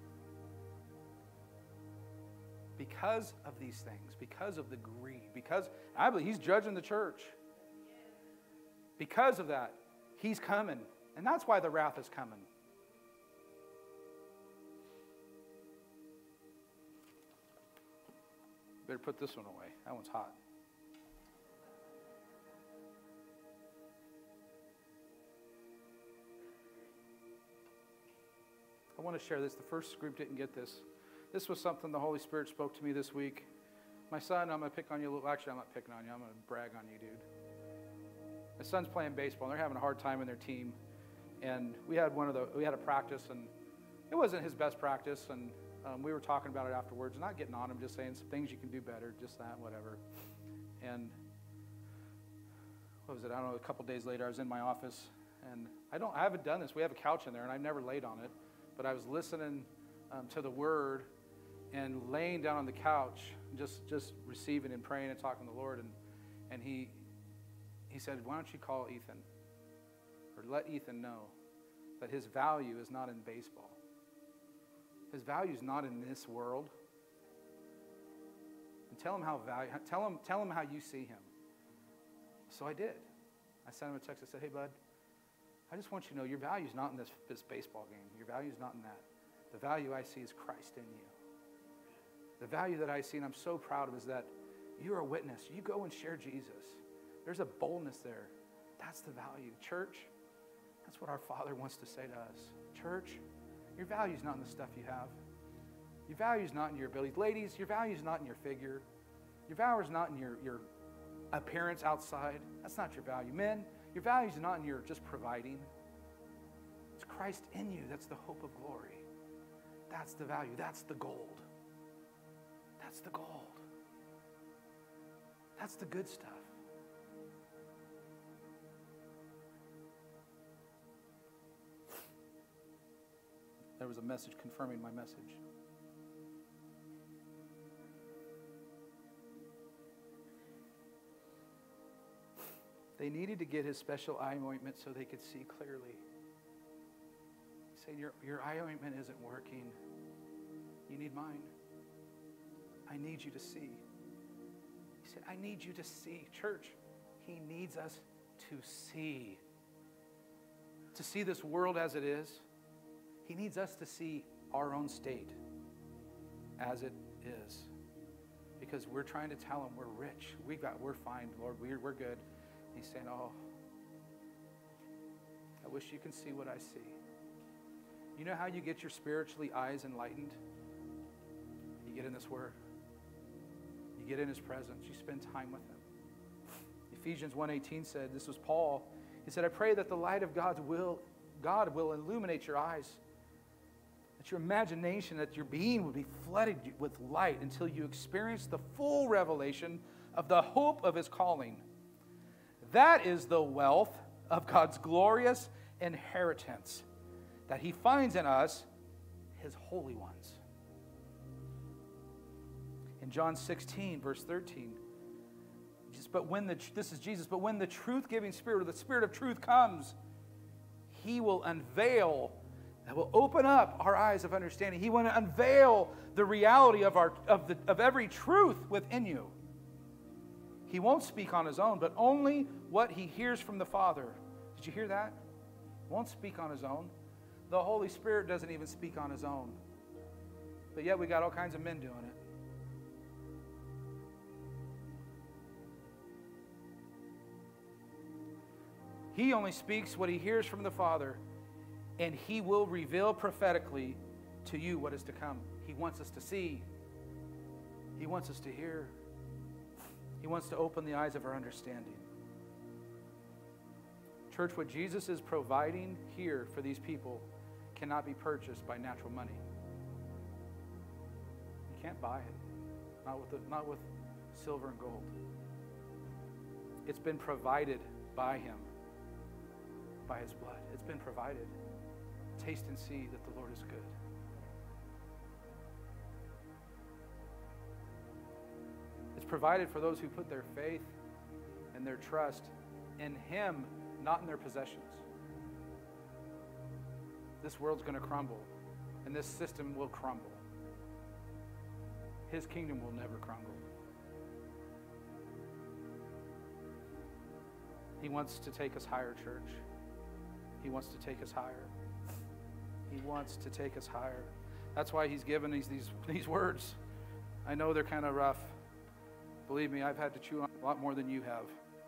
Speaker 3: Because of these things, because of the greed, because I believe he's judging the church. Because of that, he's coming. And that's why the wrath is coming. Better put this one away. That one's hot. I want to share this. The first group didn't get this. This was something the Holy Spirit spoke to me this week. My son, I'm going to pick on you a little. Actually, I'm not picking on you. I'm going to brag on you, dude. My son's playing baseball, and they're having a hard time in their team. And we had one of the, we had a practice, and it wasn't his best practice. And um, we were talking about it afterwards, not getting on him, just saying some things you can do better, just that, whatever. And what was it? I don't know. A couple days later, I was in my office, and I don't, I haven't done this. We have a couch in there, and I've never laid on it. But I was listening um, to the Word and laying down on the couch, just just receiving and praying and talking to the Lord. And and he he said, why don't you call Ethan, or let Ethan know that his value is not in baseball. His value is not in this world. And tell him how value. Tell him tell him how you see him. So I did. I sent him a text. I said, hey, bud, I just want you to know your value is not in this, this baseball game. Your value is not in that. The value I see is Christ in you. The value that I see, and I'm so proud of, is that you're a witness. You go and share Jesus. There's a boldness there. That's the value. Church, that's what our Father wants to say to us. Church, your value is not in the stuff you have. Your value is not in your abilities. Ladies, your value is not in your figure. Your value is not in your, your appearance outside. That's not your value. Men, your value is not in your just providing. It's Christ in you. That's the hope of glory. That's the value. That's the gold. That's the gold. That's the good stuff. There was a message confirming my message. They needed to get his special eye ointment so they could see clearly. He said, your, your eye ointment isn't working. You need mine. I need you to see. He said, I need you to see. Church, he needs us to see. To see this world as it is. He needs us to see our own state as it is. Because we're trying to tell him we're rich. We got, we're fine, Lord. We're, we're good. He's saying, oh, I wish you can see what I see. You know how you get your spiritually eyes enlightened? You get in this Word. You get in His presence. You spend time with Him. Ephesians one eighteen said, this was Paul. He said, I pray that the light of God's will, God will illuminate your eyes, that your imagination, that your being would be flooded with light until you experience the full revelation of the hope of His calling. That is the wealth of God's glorious inheritance that He finds in us, His holy ones. In John sixteen, verse thirteen, just, but when the, this is Jesus, but when the truth-giving Spirit, or the Spirit of truth comes, He will unveil, that will open up our eyes of understanding. He will unveil the reality of, our, of, the, of every truth within you. He won't speak on His own, but only what He hears from the Father. Did you hear that? Won't speak on His own. The Holy Spirit doesn't even speak on His own. But yet we got all kinds of men doing it. He only speaks what He hears from the Father, and He will reveal prophetically to you what is to come. He wants us to see. He wants us to hear. He wants to open the eyes of our understanding. Church, what Jesus is providing here for these people cannot be purchased by natural money. You can't buy it. Not with, the, not with silver and gold. It's been provided by Him, by His blood. It's been provided. Taste and see that the Lord is good. It's provided for those who put their faith and their trust in Him, not in their possessions. this world's going to crumble, and this system will crumble. His kingdom will never crumble. He wants to take us higher, church. He wants to take us higher. He wants to take us higher. That's why he's given these, these, these words. I know they're kind of rough. Believe me, I've had to chew on a lot more than you have.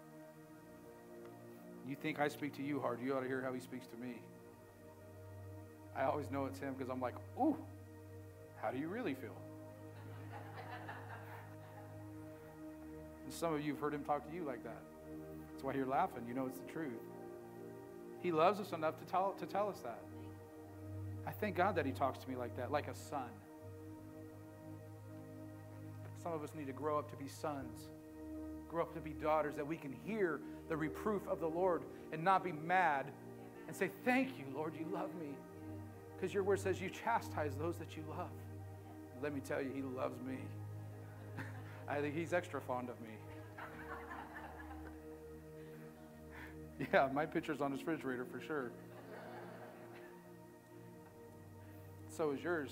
Speaker 3: You think I speak to you hard, you ought to hear how he speaks to me. I always know it's him because I'm like, ooh, how do you really feel? And some of you have heard him talk to you like that. That's why you're laughing. You know it's the truth. He loves us enough to tell, to tell us that. I thank God that he talks to me like that, like a son. Some of us need to grow up to be sons, grow up to be daughters, that we can hear the reproof of the Lord and not be mad and say, thank you, Lord, you love me. Because your word says you chastise those that you love. Let me tell you, he loves me. I think he's extra fond of me. Yeah, my picture's on his refrigerator for sure. So is yours.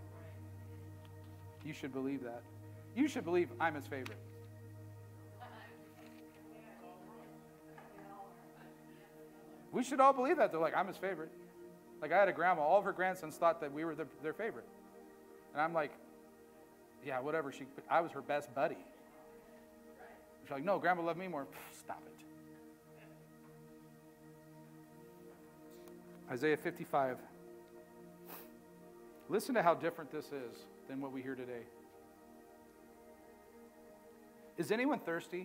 Speaker 3: You should believe that. You should believe I'm his favorite. We should all believe that. They're like, I'm his favorite. Like I had a grandma, all of her grandsons thought that we were the, their favorite. And I'm like, yeah, whatever. She, I was her best buddy. She's like, no, grandma loved me more. Stop it. Isaiah fifty-five. Listen to how different this is than what we hear today. Is anyone thirsty?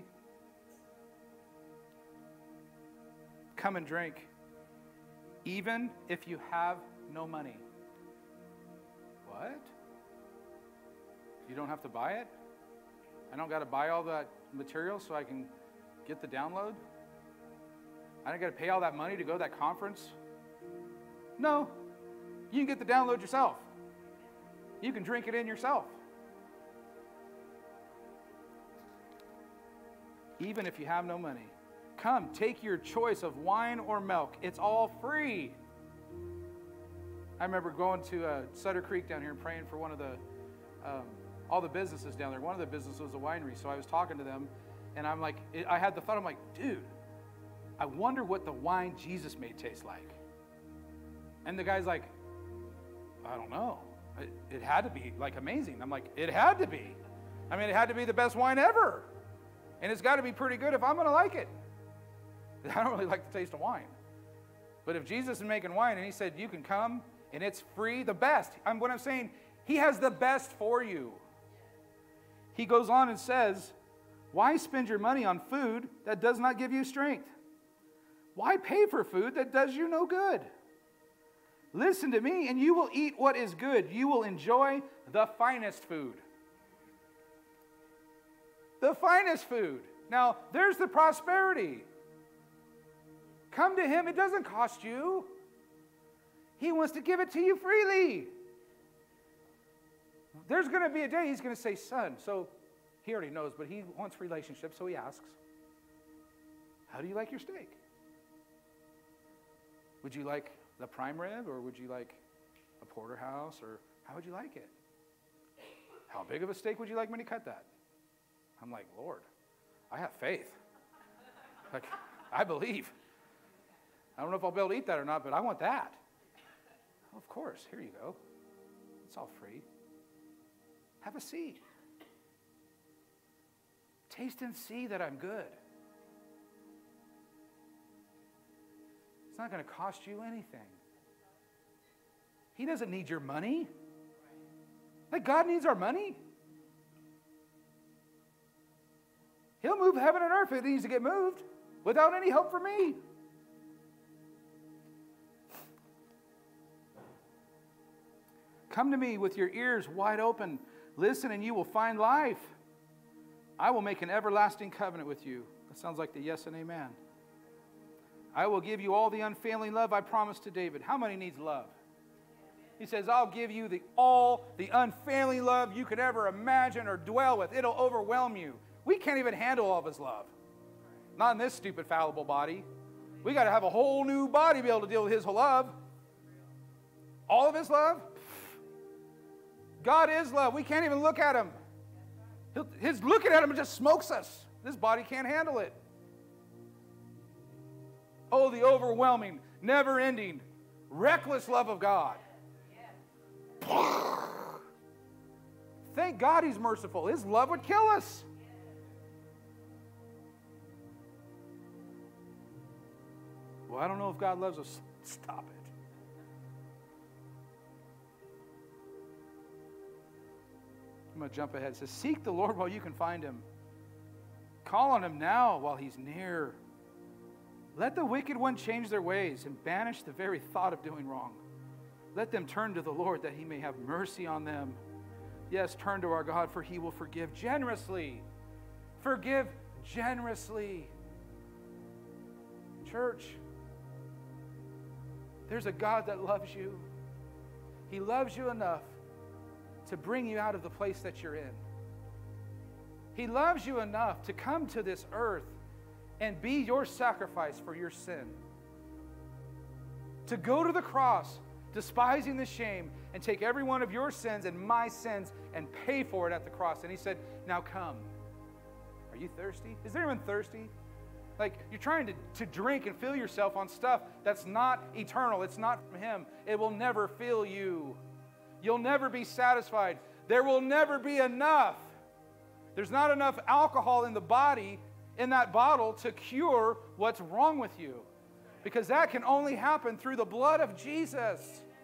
Speaker 3: Come and drink, even if you have no money. What? You don't have to buy it? I don't got to buy all that material so I can get the download? I don't got to pay all that money to go to that conference? No. You can get the download yourself. You can drink it in yourself. Even if you have no money. Come, take your choice of wine or milk. It's all free. I remember going to uh, Sutter Creek down here and praying for one of the, um, all the businesses down there. One of the businesses was a winery, so I was talking to them, and I'm like, it, I had the thought, I'm like, dude, I wonder what the wine Jesus made taste like. And the guy's like, I don't know. It, it had to be like amazing. I'm like, it had to be. I mean, it had to be the best wine ever. And it's got to be pretty good if I'm going to like it. I don't really like the taste of wine. But if Jesus is making wine and he said, you can come and it's free, the best. I'm, what I'm saying, he has the best for you. He goes on and says, why spend your money on food that does not give you strength? Why pay for food that does you no good? Listen to me and you will eat what is good. You will enjoy the finest food. The finest food. Now, there's the prosperity. Come to him. It doesn't cost you. He wants to give it to you freely. There's going to be a day he's going to say, son. So he already knows, but he wants relationship, so he asks, how do you like your steak? Would you like the prime rib, or would you like a porterhouse, or how would you like it? How big of a steak would you like me to cut that? I'm like, Lord, I have faith. Like, I believe. I don't know if I'll be able to eat that or not, but I want that. Well, of course, here you go. It's all free. Have a seat. Taste and see that I'm good. It's not going to cost you anything. He doesn't need your money. Like God needs our money. He'll move heaven and earth if it needs to get moved without any help from me. Come to me with your ears wide open. Listen and you will find life. I will make an everlasting covenant with you. That sounds like the yes and amen. I will give you all the unfailing love I promised to David. How many needs love? He says, I'll give you the all the unfailing love you could ever imagine or dwell with. It'll overwhelm you. We can't even handle all of his love. Not in this stupid, fallible body. We got to have a whole new body to be able to deal with his love. All of his love? God is love. We can't even look at him. He'll, his looking at him just smokes us. This body can't handle it. Oh, the overwhelming, never-ending, reckless love of God. Thank God he's merciful. His love would kill us. Well, I don't know if God loves us. Stop it. I'm going to jump ahead. It says, seek the Lord while you can find him. Call on him now while he's near. Let the wicked one change their ways and banish the very thought of doing wrong. Let them turn to the Lord that he may have mercy on them. Yes, turn to our God, for he will forgive generously. Forgive generously. Church, there's a God that loves you. He loves you enough to bring you out of the place that you're in. He loves you enough to come to this earth and be your sacrifice for your sin. To go to the cross, despising the shame, and take every one of your sins and my sins and pay for it at the cross. And he said, now come. Are you thirsty? Is there anyone thirsty? Like you're trying to, to drink and fill yourself on stuff that's not eternal. It's not from him. It will never fill you. You'll never be satisfied. There will never be enough. There's not enough alcohol in the body, in that bottle, to cure what's wrong with you. Because that can only happen through the blood of Jesus.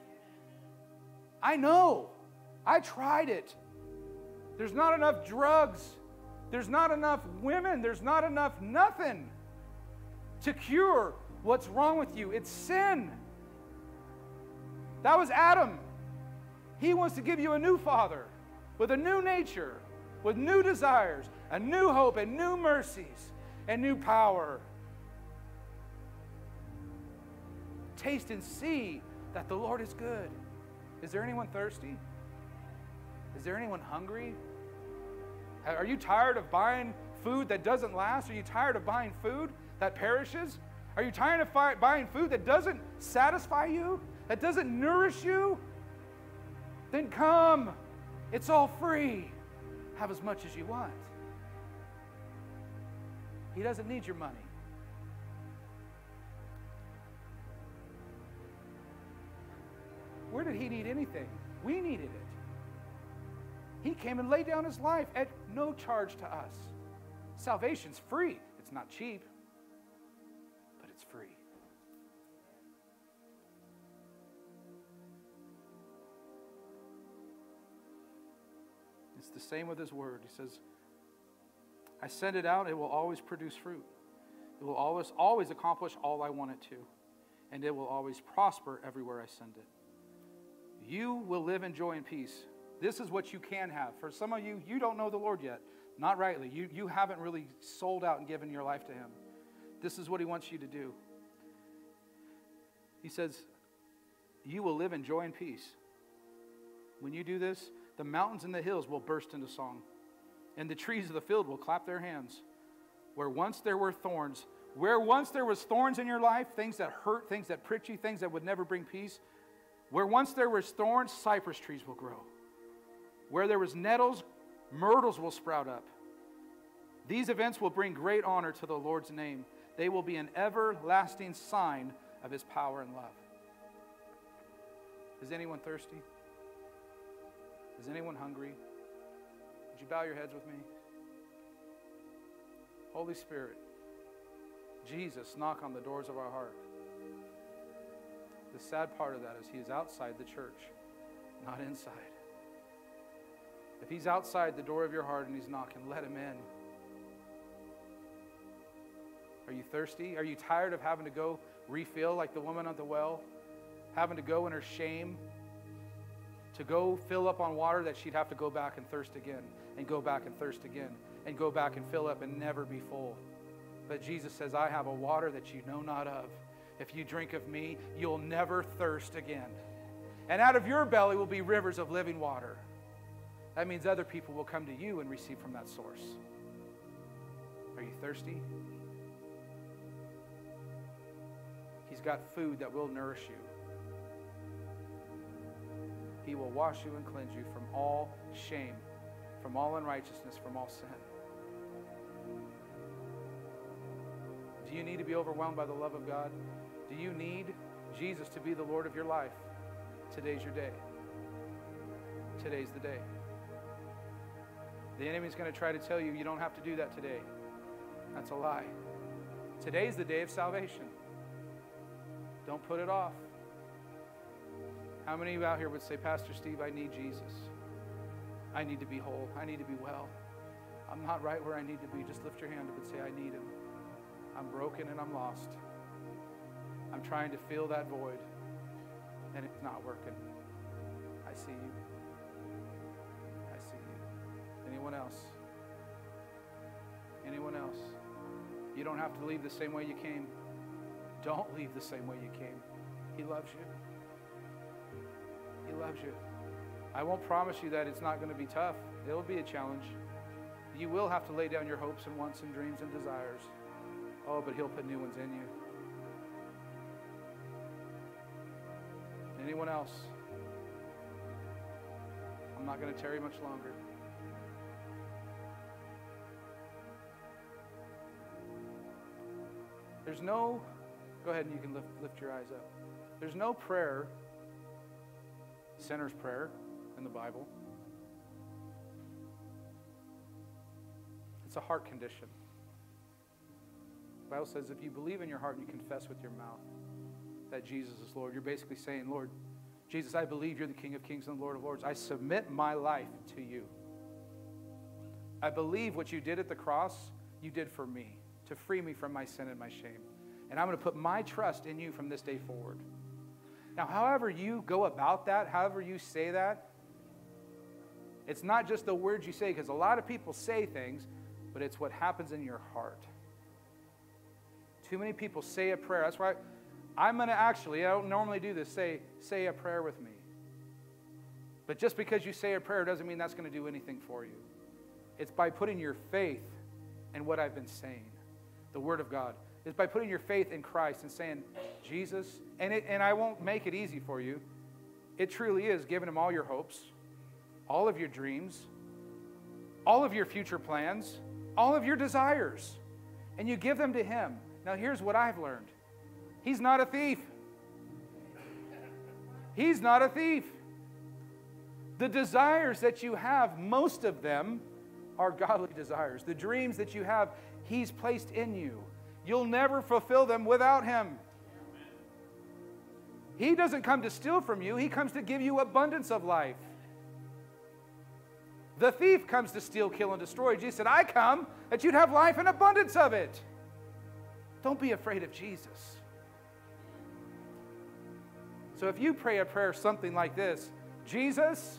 Speaker 3: I know. I tried it. There's not enough drugs. There's not enough women. There's not enough nothing to cure what's wrong with you. It's sin. That was Adam. He wants to give you a new father with a new nature, with new desires, a new hope, and new mercies, and new power. Taste and see that the Lord is good. Is there anyone thirsty? Is there anyone hungry? Are you tired of buying food that doesn't last? Are you tired of buying food that perishes? Are you tired of fi- buying food that doesn't satisfy you? That doesn't nourish you? Then come. It's all free. Have as much as you want. He doesn't need your money. Where did he need anything? We needed it. He came and laid down his life at no charge to us. Salvation's free. It's not cheap, but it's free. It's the same with his word. He says, I send it out, it will always produce fruit. It will always, always accomplish all I want it to. And it will always prosper everywhere I send it. You will live in joy and peace. This is what you can have. For some of you, you don't know the Lord yet. Not rightly. You, you haven't really sold out and given your life to him. This is what he wants you to do. He says, you will live in joy and peace. When you do this, the mountains and the hills will burst into song. And the trees of the field will clap their hands. Where once there were thorns, where once there was thorns in your life, things that hurt, things that prick you, things that would never bring peace, where once there was thorns, cypress trees will grow. Where there was nettles, myrtles will sprout up. These events will bring great honor to the Lord's name. They will be an everlasting sign of his power and love. Is anyone thirsty? Is anyone hungry? Would you bow your heads with me? Holy Spirit, Jesus, knock on the doors of our heart. The sad part of that is he is outside the church, not inside. If he's outside the door of your heart and he's knocking, let him in. Are you thirsty? Are you tired of having to go refill like the woman at the well? Having to go in her shame to go fill up on water that she'd have to go back and thirst again, and go back and thirst again, and go back and fill up and never be full. But Jesus says, I have a water that you know not of. If you drink of me, you'll never thirst again. And out of your belly will be rivers of living water. That means other people will come to you and receive from that source. Are you thirsty? He's got food that will nourish you. He will wash you and cleanse you from all shame, from all unrighteousness, from all sin. Do you need to be overwhelmed by the love of God? Do you need Jesus to be the Lord of your life? Today's your day. Today's the day. The enemy's going to try to tell you you don't have to do that today. That's a lie. Today's the day of salvation. Don't put it off. How many of you out here would say, Pastor Steve, I need Jesus. I need to be whole. I need to be well. I'm not right where I need to be. Just lift your hand up and say, I need him. I'm broken and I'm lost. I'm trying to fill that void, and it's not working. I see you. I see you. Anyone else? Anyone else? You don't have to leave the same way you came. Don't leave the same way you came. He loves you. He loves you. I won't promise you that it's not going to be tough. It'll be a challenge. You will have to lay down your hopes and wants and dreams and desires. Oh, but he'll put new ones in you. Anyone else? I'm not going to tarry much longer. There's no, go ahead and you can lift, lift your eyes up. There's no prayer, sinner's prayer in the Bible. It's a heart condition. The Bible says if you believe in your heart and you confess with your mouth that Jesus is Lord, you're basically saying, Lord, Jesus, I believe you're the King of Kings and the Lord of Lords. I submit my life to you. I believe what you did at the cross, you did for me, to free me from my sin and my shame. And I'm going to put my trust in you from this day forward. Now, however you go about that, however you say that, it's not just the words you say, because a lot of people say things, but it's what happens in your heart. Too many people say a prayer. That's why I'm going to actually, I don't normally do this, say, say a prayer with me. But just because you say a prayer doesn't mean that's going to do anything for you. It's by putting your faith in what I've been saying, the Word of God. It's by putting your faith in Christ and saying, Jesus, and, it, and I won't make it easy for you. It truly is giving him all your hopes, all of your dreams, all of your future plans, all of your desires, and you give them to him. Now here's what I've learned. He's not a thief. He's not a thief. The desires that you have, most of them are godly desires. The dreams that you have, he's placed in you. You'll never fulfill them without him. He doesn't come to steal from you. He comes to give you abundance of life. The thief comes to steal, kill, and destroy. Jesus said, I come that you'd have life and abundance of it. Don't be afraid of Jesus. So if you pray a prayer something like this, Jesus,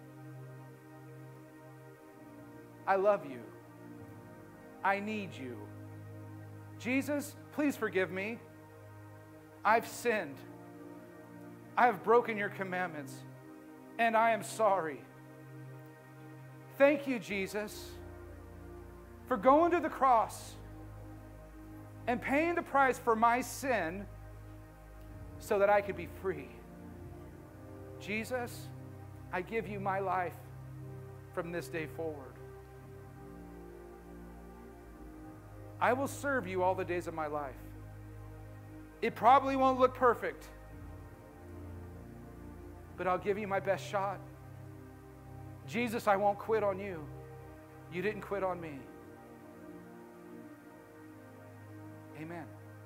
Speaker 3: I love you. I need you. Jesus, please forgive me. I've sinned. I have broken your commandments, and I am sorry. Thank you, Jesus, for going to the cross and paying the price for my sin so that I could be free. Jesus, I give you my life from this day forward. I will serve you all the days of my life. It probably won't look perfect, but I'll give you my best shot. Jesus, I won't quit on you. You didn't quit on me. Amen.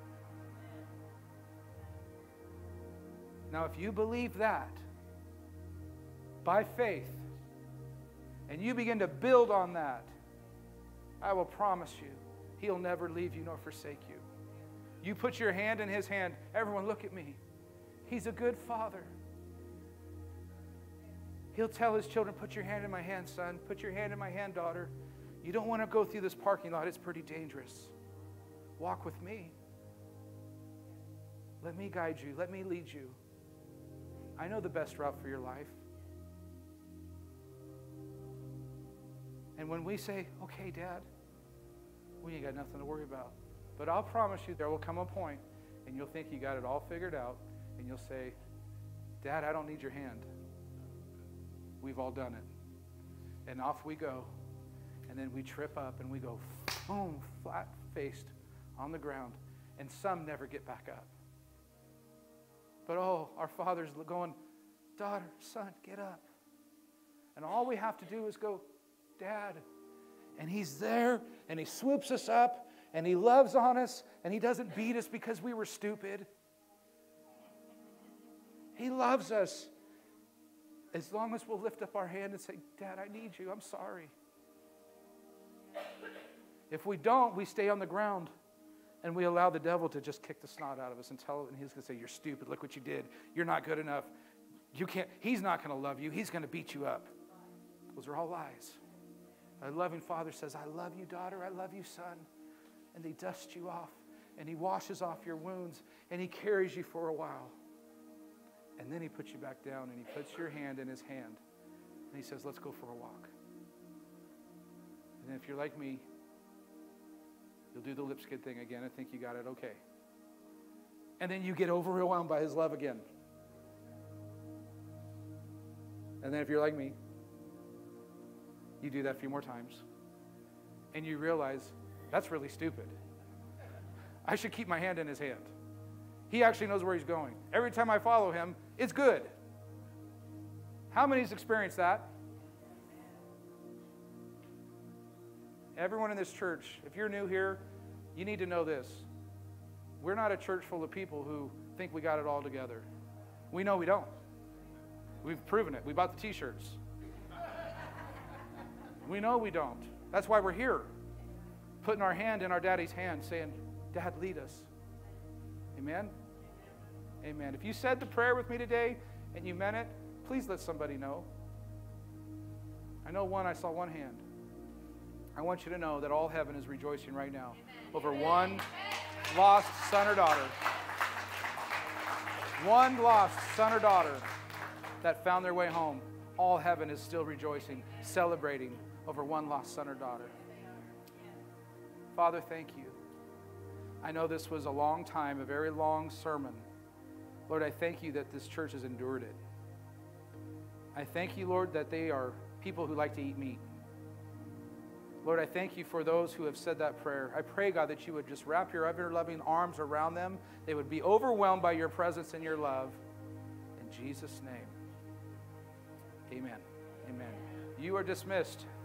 Speaker 3: Now, if you believe that by faith, and you begin to build on that, I will promise you, he'll never leave you nor forsake you. You put your hand in his hand. Everyone, look at me. He's a good father. He'll tell his children, put your hand in my hand, son. Put your hand in my hand, daughter. You don't want to go through this parking lot. It's pretty dangerous. Walk with me. Let me guide you. Let me lead you. I know the best route for your life. And when we say, okay, Dad, we ain't got nothing to worry about. But I'll promise you there will come a point and you'll think you got it all figured out and you'll say, Dad, I don't need your hand. We've all done it. And off we go. And then we trip up and we go, boom, flat-faced on the ground. And some never get back up. But oh, our Father's going, daughter, son, get up. And all we have to do is go, Dad. And He's there, and He swoops us up, and He loves on us, and He doesn't beat us because we were stupid. He loves us as long as we'll lift up our hand and say, Dad, I need you. I'm sorry. If we don't, we stay on the ground. And we allow the devil to just kick the snot out of us and tell, and he's going to say, you're stupid. Look what you did. You're not good enough. You can't. He's not going to love you. He's going to beat you up. Those are all lies. A loving father says, I love you, daughter. I love you, son. And He dusts you off. And He washes off your wounds. And He carries you for a while. And then He puts you back down. And He puts your hand in His hand. And He says, let's go for a walk. And if you're like me, you'll do the lip skid thing again and think you got it okay. And then you get overwhelmed by His love again. And then if you're like me, you do that a few more times. And you realize, that's really stupid. I should keep my hand in His hand. He actually knows where He's going. Every time I follow Him, it's good. How many's experienced that? Everyone in this church, if you're new here, you need to know this. We're not a church full of people who think we got it all together. We know we don't. We've proven it. We bought the t-shirts. We know we don't. That's why we're here, putting our hand in our daddy's hand, saying, Dad, lead us. Amen? Amen. If you said the prayer with me today and you meant it, please let somebody know. I know one, I saw one hand. I want you to know that all heaven is rejoicing right now over one lost son or daughter. One lost son or daughter that found their way home. All heaven is still rejoicing, celebrating over one lost son or daughter. Father, thank you. I know this was a long time, a very long sermon. Lord, I thank you that this church has endured it. I thank you, Lord, that they are people who like to eat meat. Lord, I thank you for those who have said that prayer. I pray, God, that you would just wrap your ever-loving arms around them. They would be overwhelmed by your presence and your love. In Jesus' name, amen. Amen. You are dismissed.